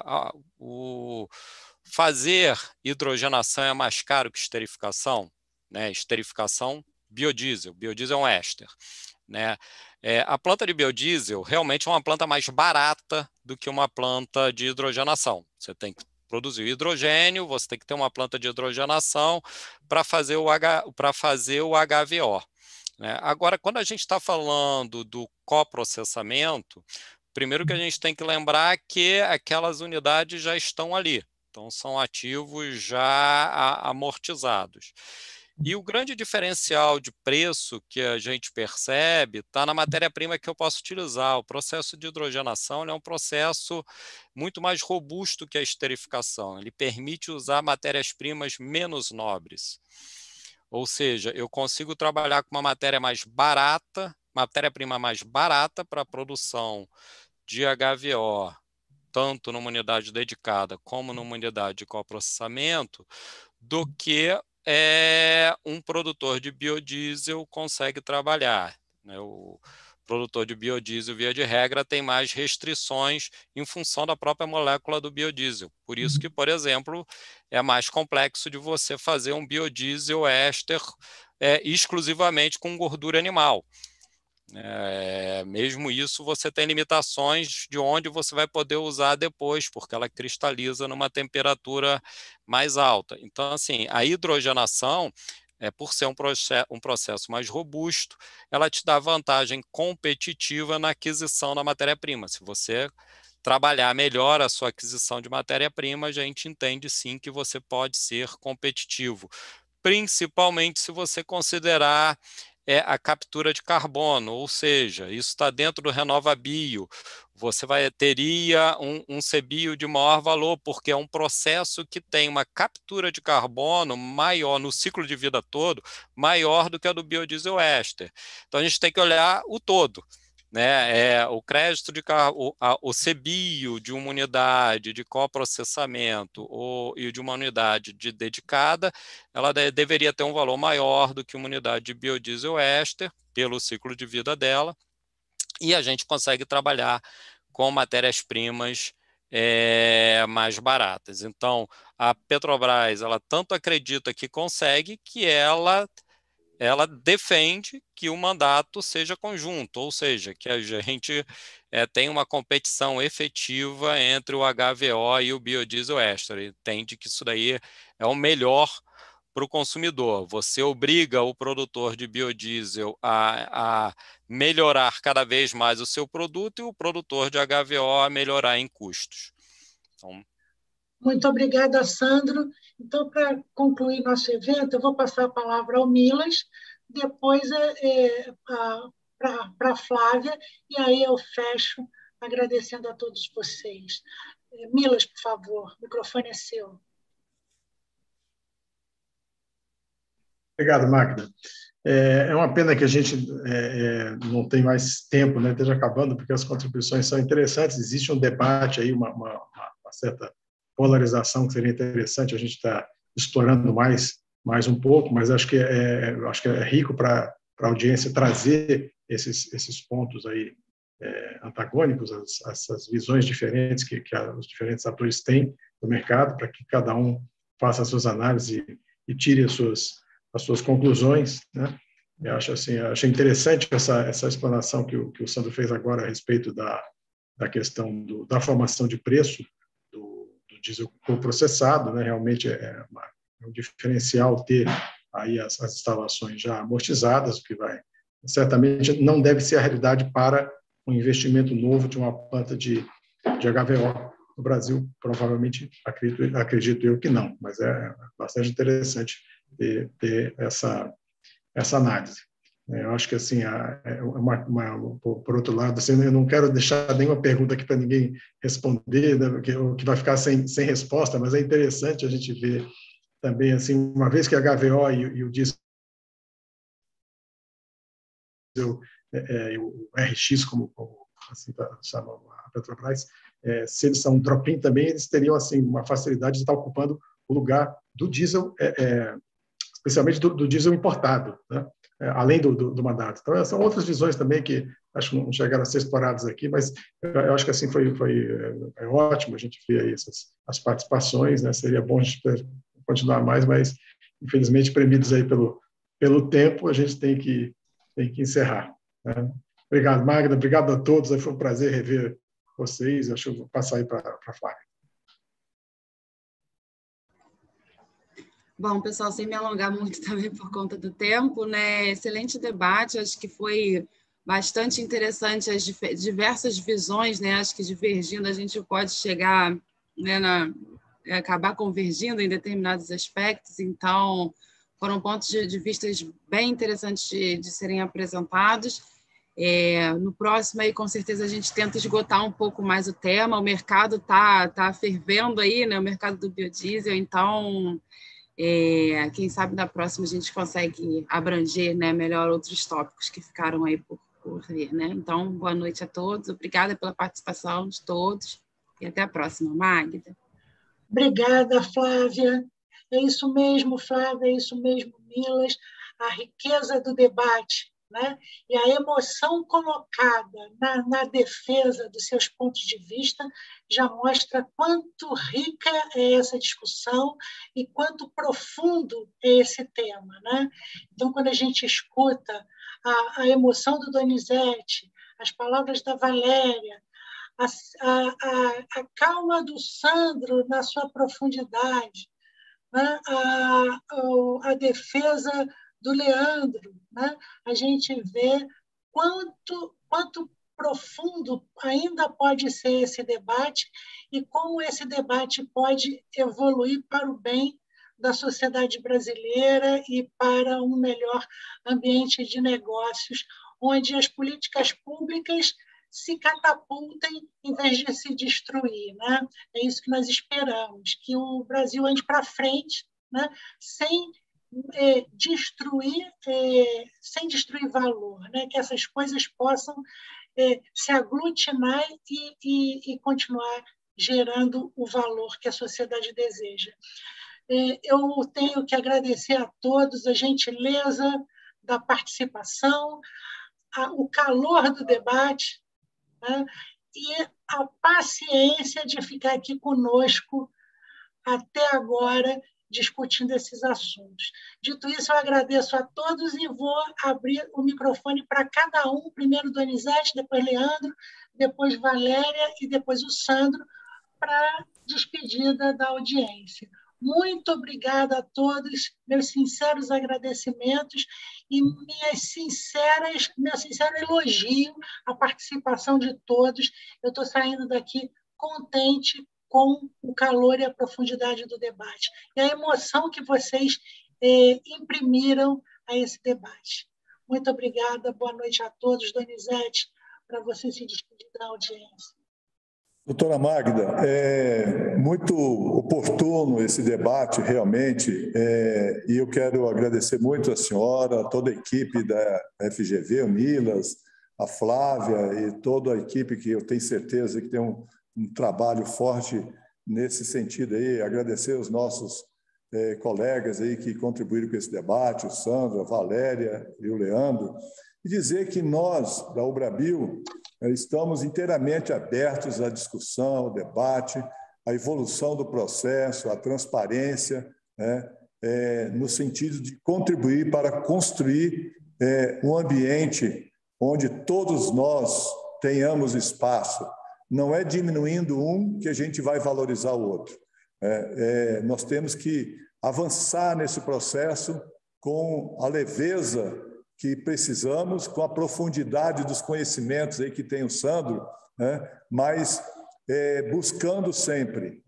fazer hidrogenação é mais caro que esterificação, né? Esterificação, biodiesel é um éster, né? A planta de biodiesel realmente é uma planta mais barata do que uma planta de hidrogenação. Você tem que produzir o hidrogênio, você tem que ter uma planta de hidrogenação para fazer o HVO. Né? Agora, quando a gente está falando do coprocessamento, primeiro que a gente tem que lembrar é que aquelas unidades já estão ali, então são ativos já amortizados. E o grande diferencial de preço que a gente percebe está na matéria-prima que eu posso utilizar. O processo de hidrogenação é um processo muito mais robusto que a esterificação. Ele permite usar matérias-primas menos nobres. Ou seja, eu consigo trabalhar com uma matéria mais barata, matéria-prima mais barata para a produção de HVO, tanto numa unidade dedicada como numa unidade de coprocessamento, do que um produtor de biodiesel consegue trabalhar. Né? O produtor de biodiesel, via de regra, tem mais restrições em função da própria molécula do biodiesel. Por isso que, por exemplo, é mais complexo de você fazer um biodiesel éster exclusivamente com gordura animal. Mesmo isso, você tem limitações de onde você vai poder usar depois, porque ela cristaliza numa temperatura mais alta. Então, assim, a hidrogenação, por ser um processo mais robusto, ela te dá vantagem competitiva na aquisição da matéria-prima. Se você trabalhar melhor a sua aquisição de matéria-prima, a gente entende sim que você pode ser competitivo, principalmente se você considerar a captura de carbono, ou seja, isso está dentro do RenovaBio. Você teria um CBio de maior valor, porque é um processo que tem uma captura de carbono maior, no ciclo de vida todo, maior do que a do biodiesel éster. Então, a gente tem que olhar o todo. Né? O crédito o CBio de uma unidade de coprocessamento e de uma unidade dedicada, ela deveria ter um valor maior do que uma unidade de biodiesel éster, pelo ciclo de vida dela, e a gente consegue trabalhar com matérias-primas mais baratas. Então, a Petrobras, ela tanto acredita que consegue, que ela defende que o mandato seja conjunto, ou seja, que a gente tenha uma competição efetiva entre o HVO e o biodiesel extra. Entende que isso daí é o melhor para o consumidor. Você obriga o produtor de biodiesel a melhorar cada vez mais o seu produto e o produtor de HVO a melhorar em custos. Então, muito obrigada, Sandro. Então, para concluir nosso evento, eu vou passar a palavra ao Milas, depois para a Flávia, e aí eu fecho agradecendo a todos vocês. Milas, por favor, o microfone é seu. Obrigado, Magda. É uma pena que a gente não tem mais tempo, né, esteja acabando, porque as contribuições são interessantes, existe um debate aí, uma certa polarização que seria interessante a gente estar explorando mais um pouco, mas acho que é rico para a audiência trazer esses pontos aí antagônicos, essas visões diferentes que os diferentes atores têm do mercado, para que cada um faça as suas análises e tire as suas conclusões, né? Eu achei interessante essa explanação que o Sandro fez agora a respeito da questão da formação de preço do diesel processado, né? Realmente é um diferencial ter aí as instalações já amortizadas, o que certamente não deve ser a realidade para um investimento novo de uma planta de HVO no Brasil. Provavelmente, acredito eu que não, mas é bastante interessante ter essa análise. Eu acho que, assim, por outro lado, assim, eu não quero deixar nenhuma pergunta aqui para ninguém responder, né, que vai ficar sem resposta, mas é interessante a gente ver também, assim, uma vez que a HVO e o diesel, o RX, como assim, chama a Petrobras, se eles são drop-in também, eles teriam, assim, uma facilidade de estar ocupando o lugar do diesel, especialmente do diesel importado, né? Além do mandato. Então, são outras visões também que acho que não chegaram a ser exploradas aqui, mas eu acho que assim foi ótimo a gente ver aí as participações, né? Seria bom a gente continuar mais, mas infelizmente premidos aí pelo tempo, a gente tem que encerrar, né? Obrigado, Magda, obrigado a todos, foi um prazer rever vocês. Acho que eu vou passar aí para a Flávia. Bom, pessoal, sem me alongar muito também por conta do tempo, né? Excelente debate, acho que foi bastante interessante as diversas visões, né? Acho que divergindo a gente pode chegar, né, acabar convergindo em determinados aspectos, então foram pontos de vistas bem interessantes de serem apresentados. No próximo aí, com certeza, a gente tenta esgotar um pouco mais o tema, o mercado tá fervendo aí, né? O mercado do biodiesel, então... quem sabe na próxima a gente consegue abranger, né, melhor outros tópicos que ficaram aí por vir, né? Então, boa noite a todos, obrigada pela participação de todos e até a próxima. Magda. Obrigada, Flávia. É isso mesmo, Flávia, é isso mesmo, Milas. A riqueza do debate, né? E a emoção colocada na defesa dos seus pontos de vista já mostra quanto rica é essa discussão e quanto profundo é esse tema, né? Então, quando a gente escuta a emoção do Donizete, as palavras da Valéria, a calma do Sandro na sua profundidade, né? A defesa do Leandro, né? A gente vê quanto profundo ainda pode ser esse debate e como esse debate pode evoluir para o bem da sociedade brasileira e para um melhor ambiente de negócios, onde as políticas públicas se catapultem em vez de se destruir, né? É isso que nós esperamos, que o Brasil ande para frente, né? sem destruir valor, né? Que essas coisas possam se aglutinar e continuar gerando o valor que a sociedade deseja. Eu tenho que agradecer a todos a gentileza da participação, o calor do debate, né? e a paciência de ficar aqui conosco até agora, discutindo esses assuntos. Dito isso, eu agradeço a todos e vou abrir o microfone para cada um, primeiro Donizete, depois Leandro, depois Valéria e depois o Sandro, para despedida da audiência. Muito obrigada a todos, meus sinceros agradecimentos e meu sincero elogio à participação de todos. Eu estou saindo daqui contente com o calor e a profundidade do debate e a emoção que vocês imprimiram a esse debate. Muito obrigada, boa noite a todos. Donizete, para você se despedir da audiência. Doutora Magda, é muito oportuno esse debate, realmente, e eu quero agradecer muito a senhora, a toda a equipe da FGV, o Milas, a Flávia e toda a equipe que eu tenho certeza que tem um trabalho forte nesse sentido aí, agradecer os nossos colegas aí que contribuíram com esse debate, o Sandro, a Valéria e o Leandro, e dizer que nós, da Ubrabio, estamos inteiramente abertos à discussão, ao debate, à evolução do processo, à transparência, no sentido de contribuir para construir um ambiente onde todos nós tenhamos espaço. Não é diminuindo um que a gente vai valorizar o outro. Nós temos que avançar nesse processo com a leveza que precisamos, com a profundidade dos conhecimentos aí que tem o Sandro, mas buscando sempre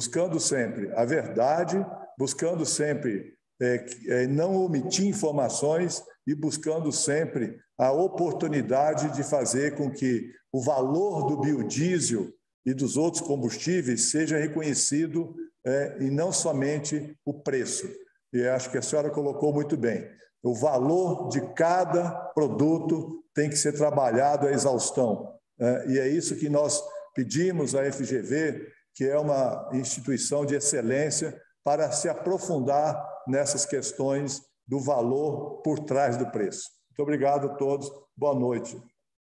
a verdade, buscando sempre não omitir informações e buscando sempre a oportunidade de fazer com que o valor do biodiesel e dos outros combustíveis seja reconhecido e não somente o preço. E acho que a senhora colocou muito bem. O valor de cada produto tem que ser trabalhado à exaustão. E é isso que nós pedimos à FGV, que é uma instituição de excelência, para se aprofundar nessas questões do valor por trás do preço. Muito obrigado a todos. Boa noite.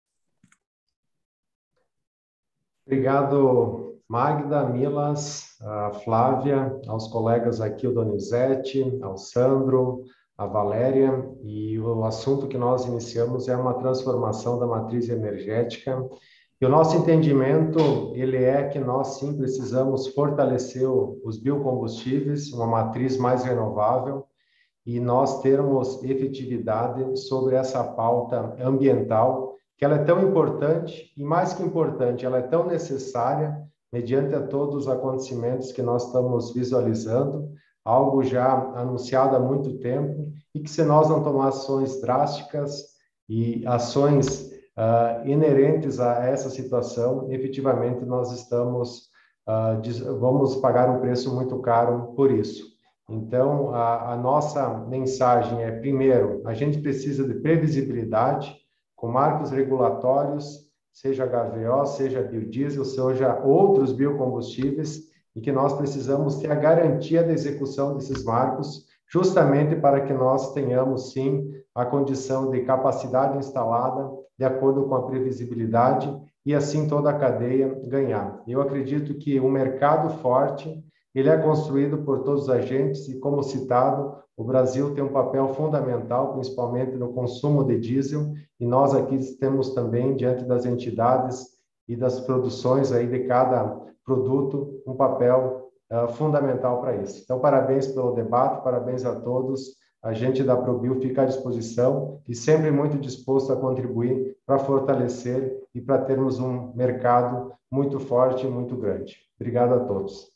Obrigado, Magda, Milas, a Flávia, aos colegas aqui, o Donizete, ao Sandro, a Valéria, e o assunto que nós iniciamos é uma transformação da matriz energética. E o nosso entendimento, ele é que nós sim precisamos fortalecer os biocombustíveis, uma matriz mais renovável, e nós termos efetividade sobre essa pauta ambiental, que ela é tão importante, e mais que importante, ela é tão necessária, mediante a todos os acontecimentos que nós estamos visualizando, algo já anunciado há muito tempo, e que se nós não tomarmos ações drásticas e ações inerentes a essa situação, efetivamente nós vamos pagar um preço muito caro por isso. Então, a nossa mensagem é, primeiro, a gente precisa de previsibilidade, com marcos regulatórios, seja HVO, seja biodiesel, seja outros biocombustíveis, e que nós precisamos ter a garantia da execução desses marcos, justamente para que nós tenhamos, sim, a condição de capacidade instalada, de acordo com a previsibilidade, e assim toda a cadeia ganhar. Eu acredito que um mercado forte, ele é construído por todos os agentes, e como citado, o Brasil tem um papel fundamental, principalmente no consumo de diesel, e nós aqui temos também, diante das entidades e das produções aí de cada produto, um papel fundamental para isso. Então, parabéns pelo debate, parabéns a todos. A gente da ProBio fica à disposição e sempre muito disposto a contribuir para fortalecer e para termos um mercado muito forte e muito grande. Obrigado a todos.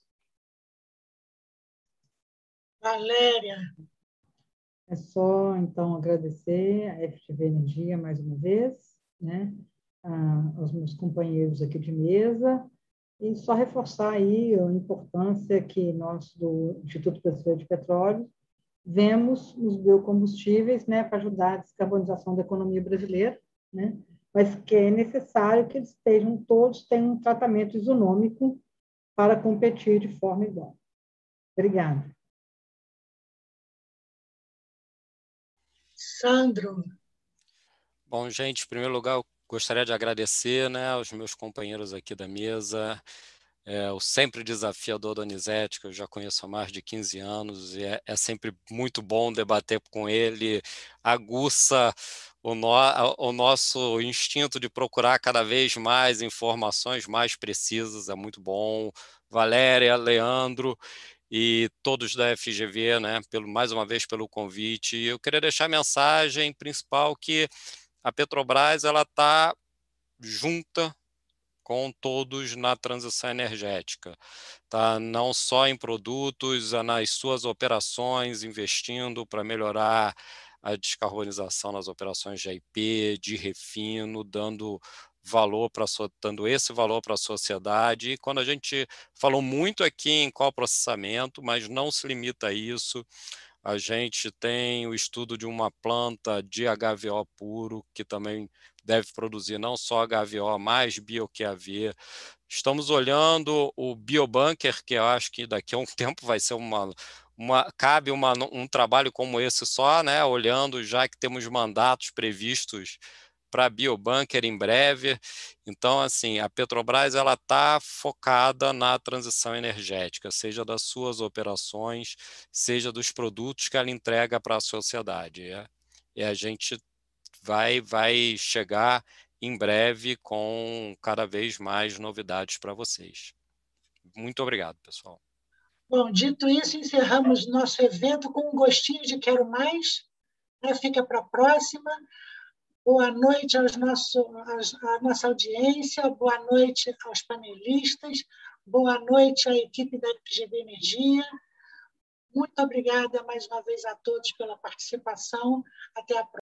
Valéria. É só, então, agradecer a FGV Energia mais uma vez, né, aos meus companheiros aqui de mesa, e só reforçar aí a importância que nós, do Instituto Brasileiro de Petróleo, vemos nos biocombustíveis, né, para ajudar a descarbonização da economia brasileira, né, mas que é necessário que eles todos tenham um tratamento isonômico para competir de forma igual. Obrigada. Sandro. Bom, gente, em primeiro lugar, eu gostaria de agradecer, né, aos meus companheiros aqui da mesa, o sempre desafiador Donizete, que eu já conheço há mais de 15 anos, e é sempre muito bom debater com ele, aguça o nosso instinto de procurar cada vez mais informações mais precisas, é muito bom. Valéria, Leandro e todos da FGV, né, mais uma vez pelo convite. E eu queria deixar a mensagem principal que a Petrobras ela está junta com todos na transição energética, tá? Não só em produtos, nas suas operações, investindo para melhorar a descarbonização nas operações de IP, de refino, dando esse valor para a sociedade. E quando a gente falou muito aqui em coprocessamento, mas não se limita a isso, a gente tem o estudo de uma planta de HVO puro, que também deve produzir não só HVO, mas bio-QAV. Estamos olhando o biobunker, que eu acho que daqui a um tempo vai ser cabe um trabalho como esse só, né? Olhando, já que temos mandatos previstos para biobunker em breve. Então, assim, a Petrobras ela está focada na transição energética, seja das suas operações, seja dos produtos que ela entrega para a sociedade. E a gente vai chegar em breve com cada vez mais novidades para vocês. Muito obrigado, pessoal. Bom, dito isso, encerramos nosso evento com um gostinho de quero mais. Fica para a próxima. Boa noite à nossa audiência, boa noite aos panelistas, boa noite à equipe da FGV Energia. Muito obrigada mais uma vez a todos pela participação. Até a próxima.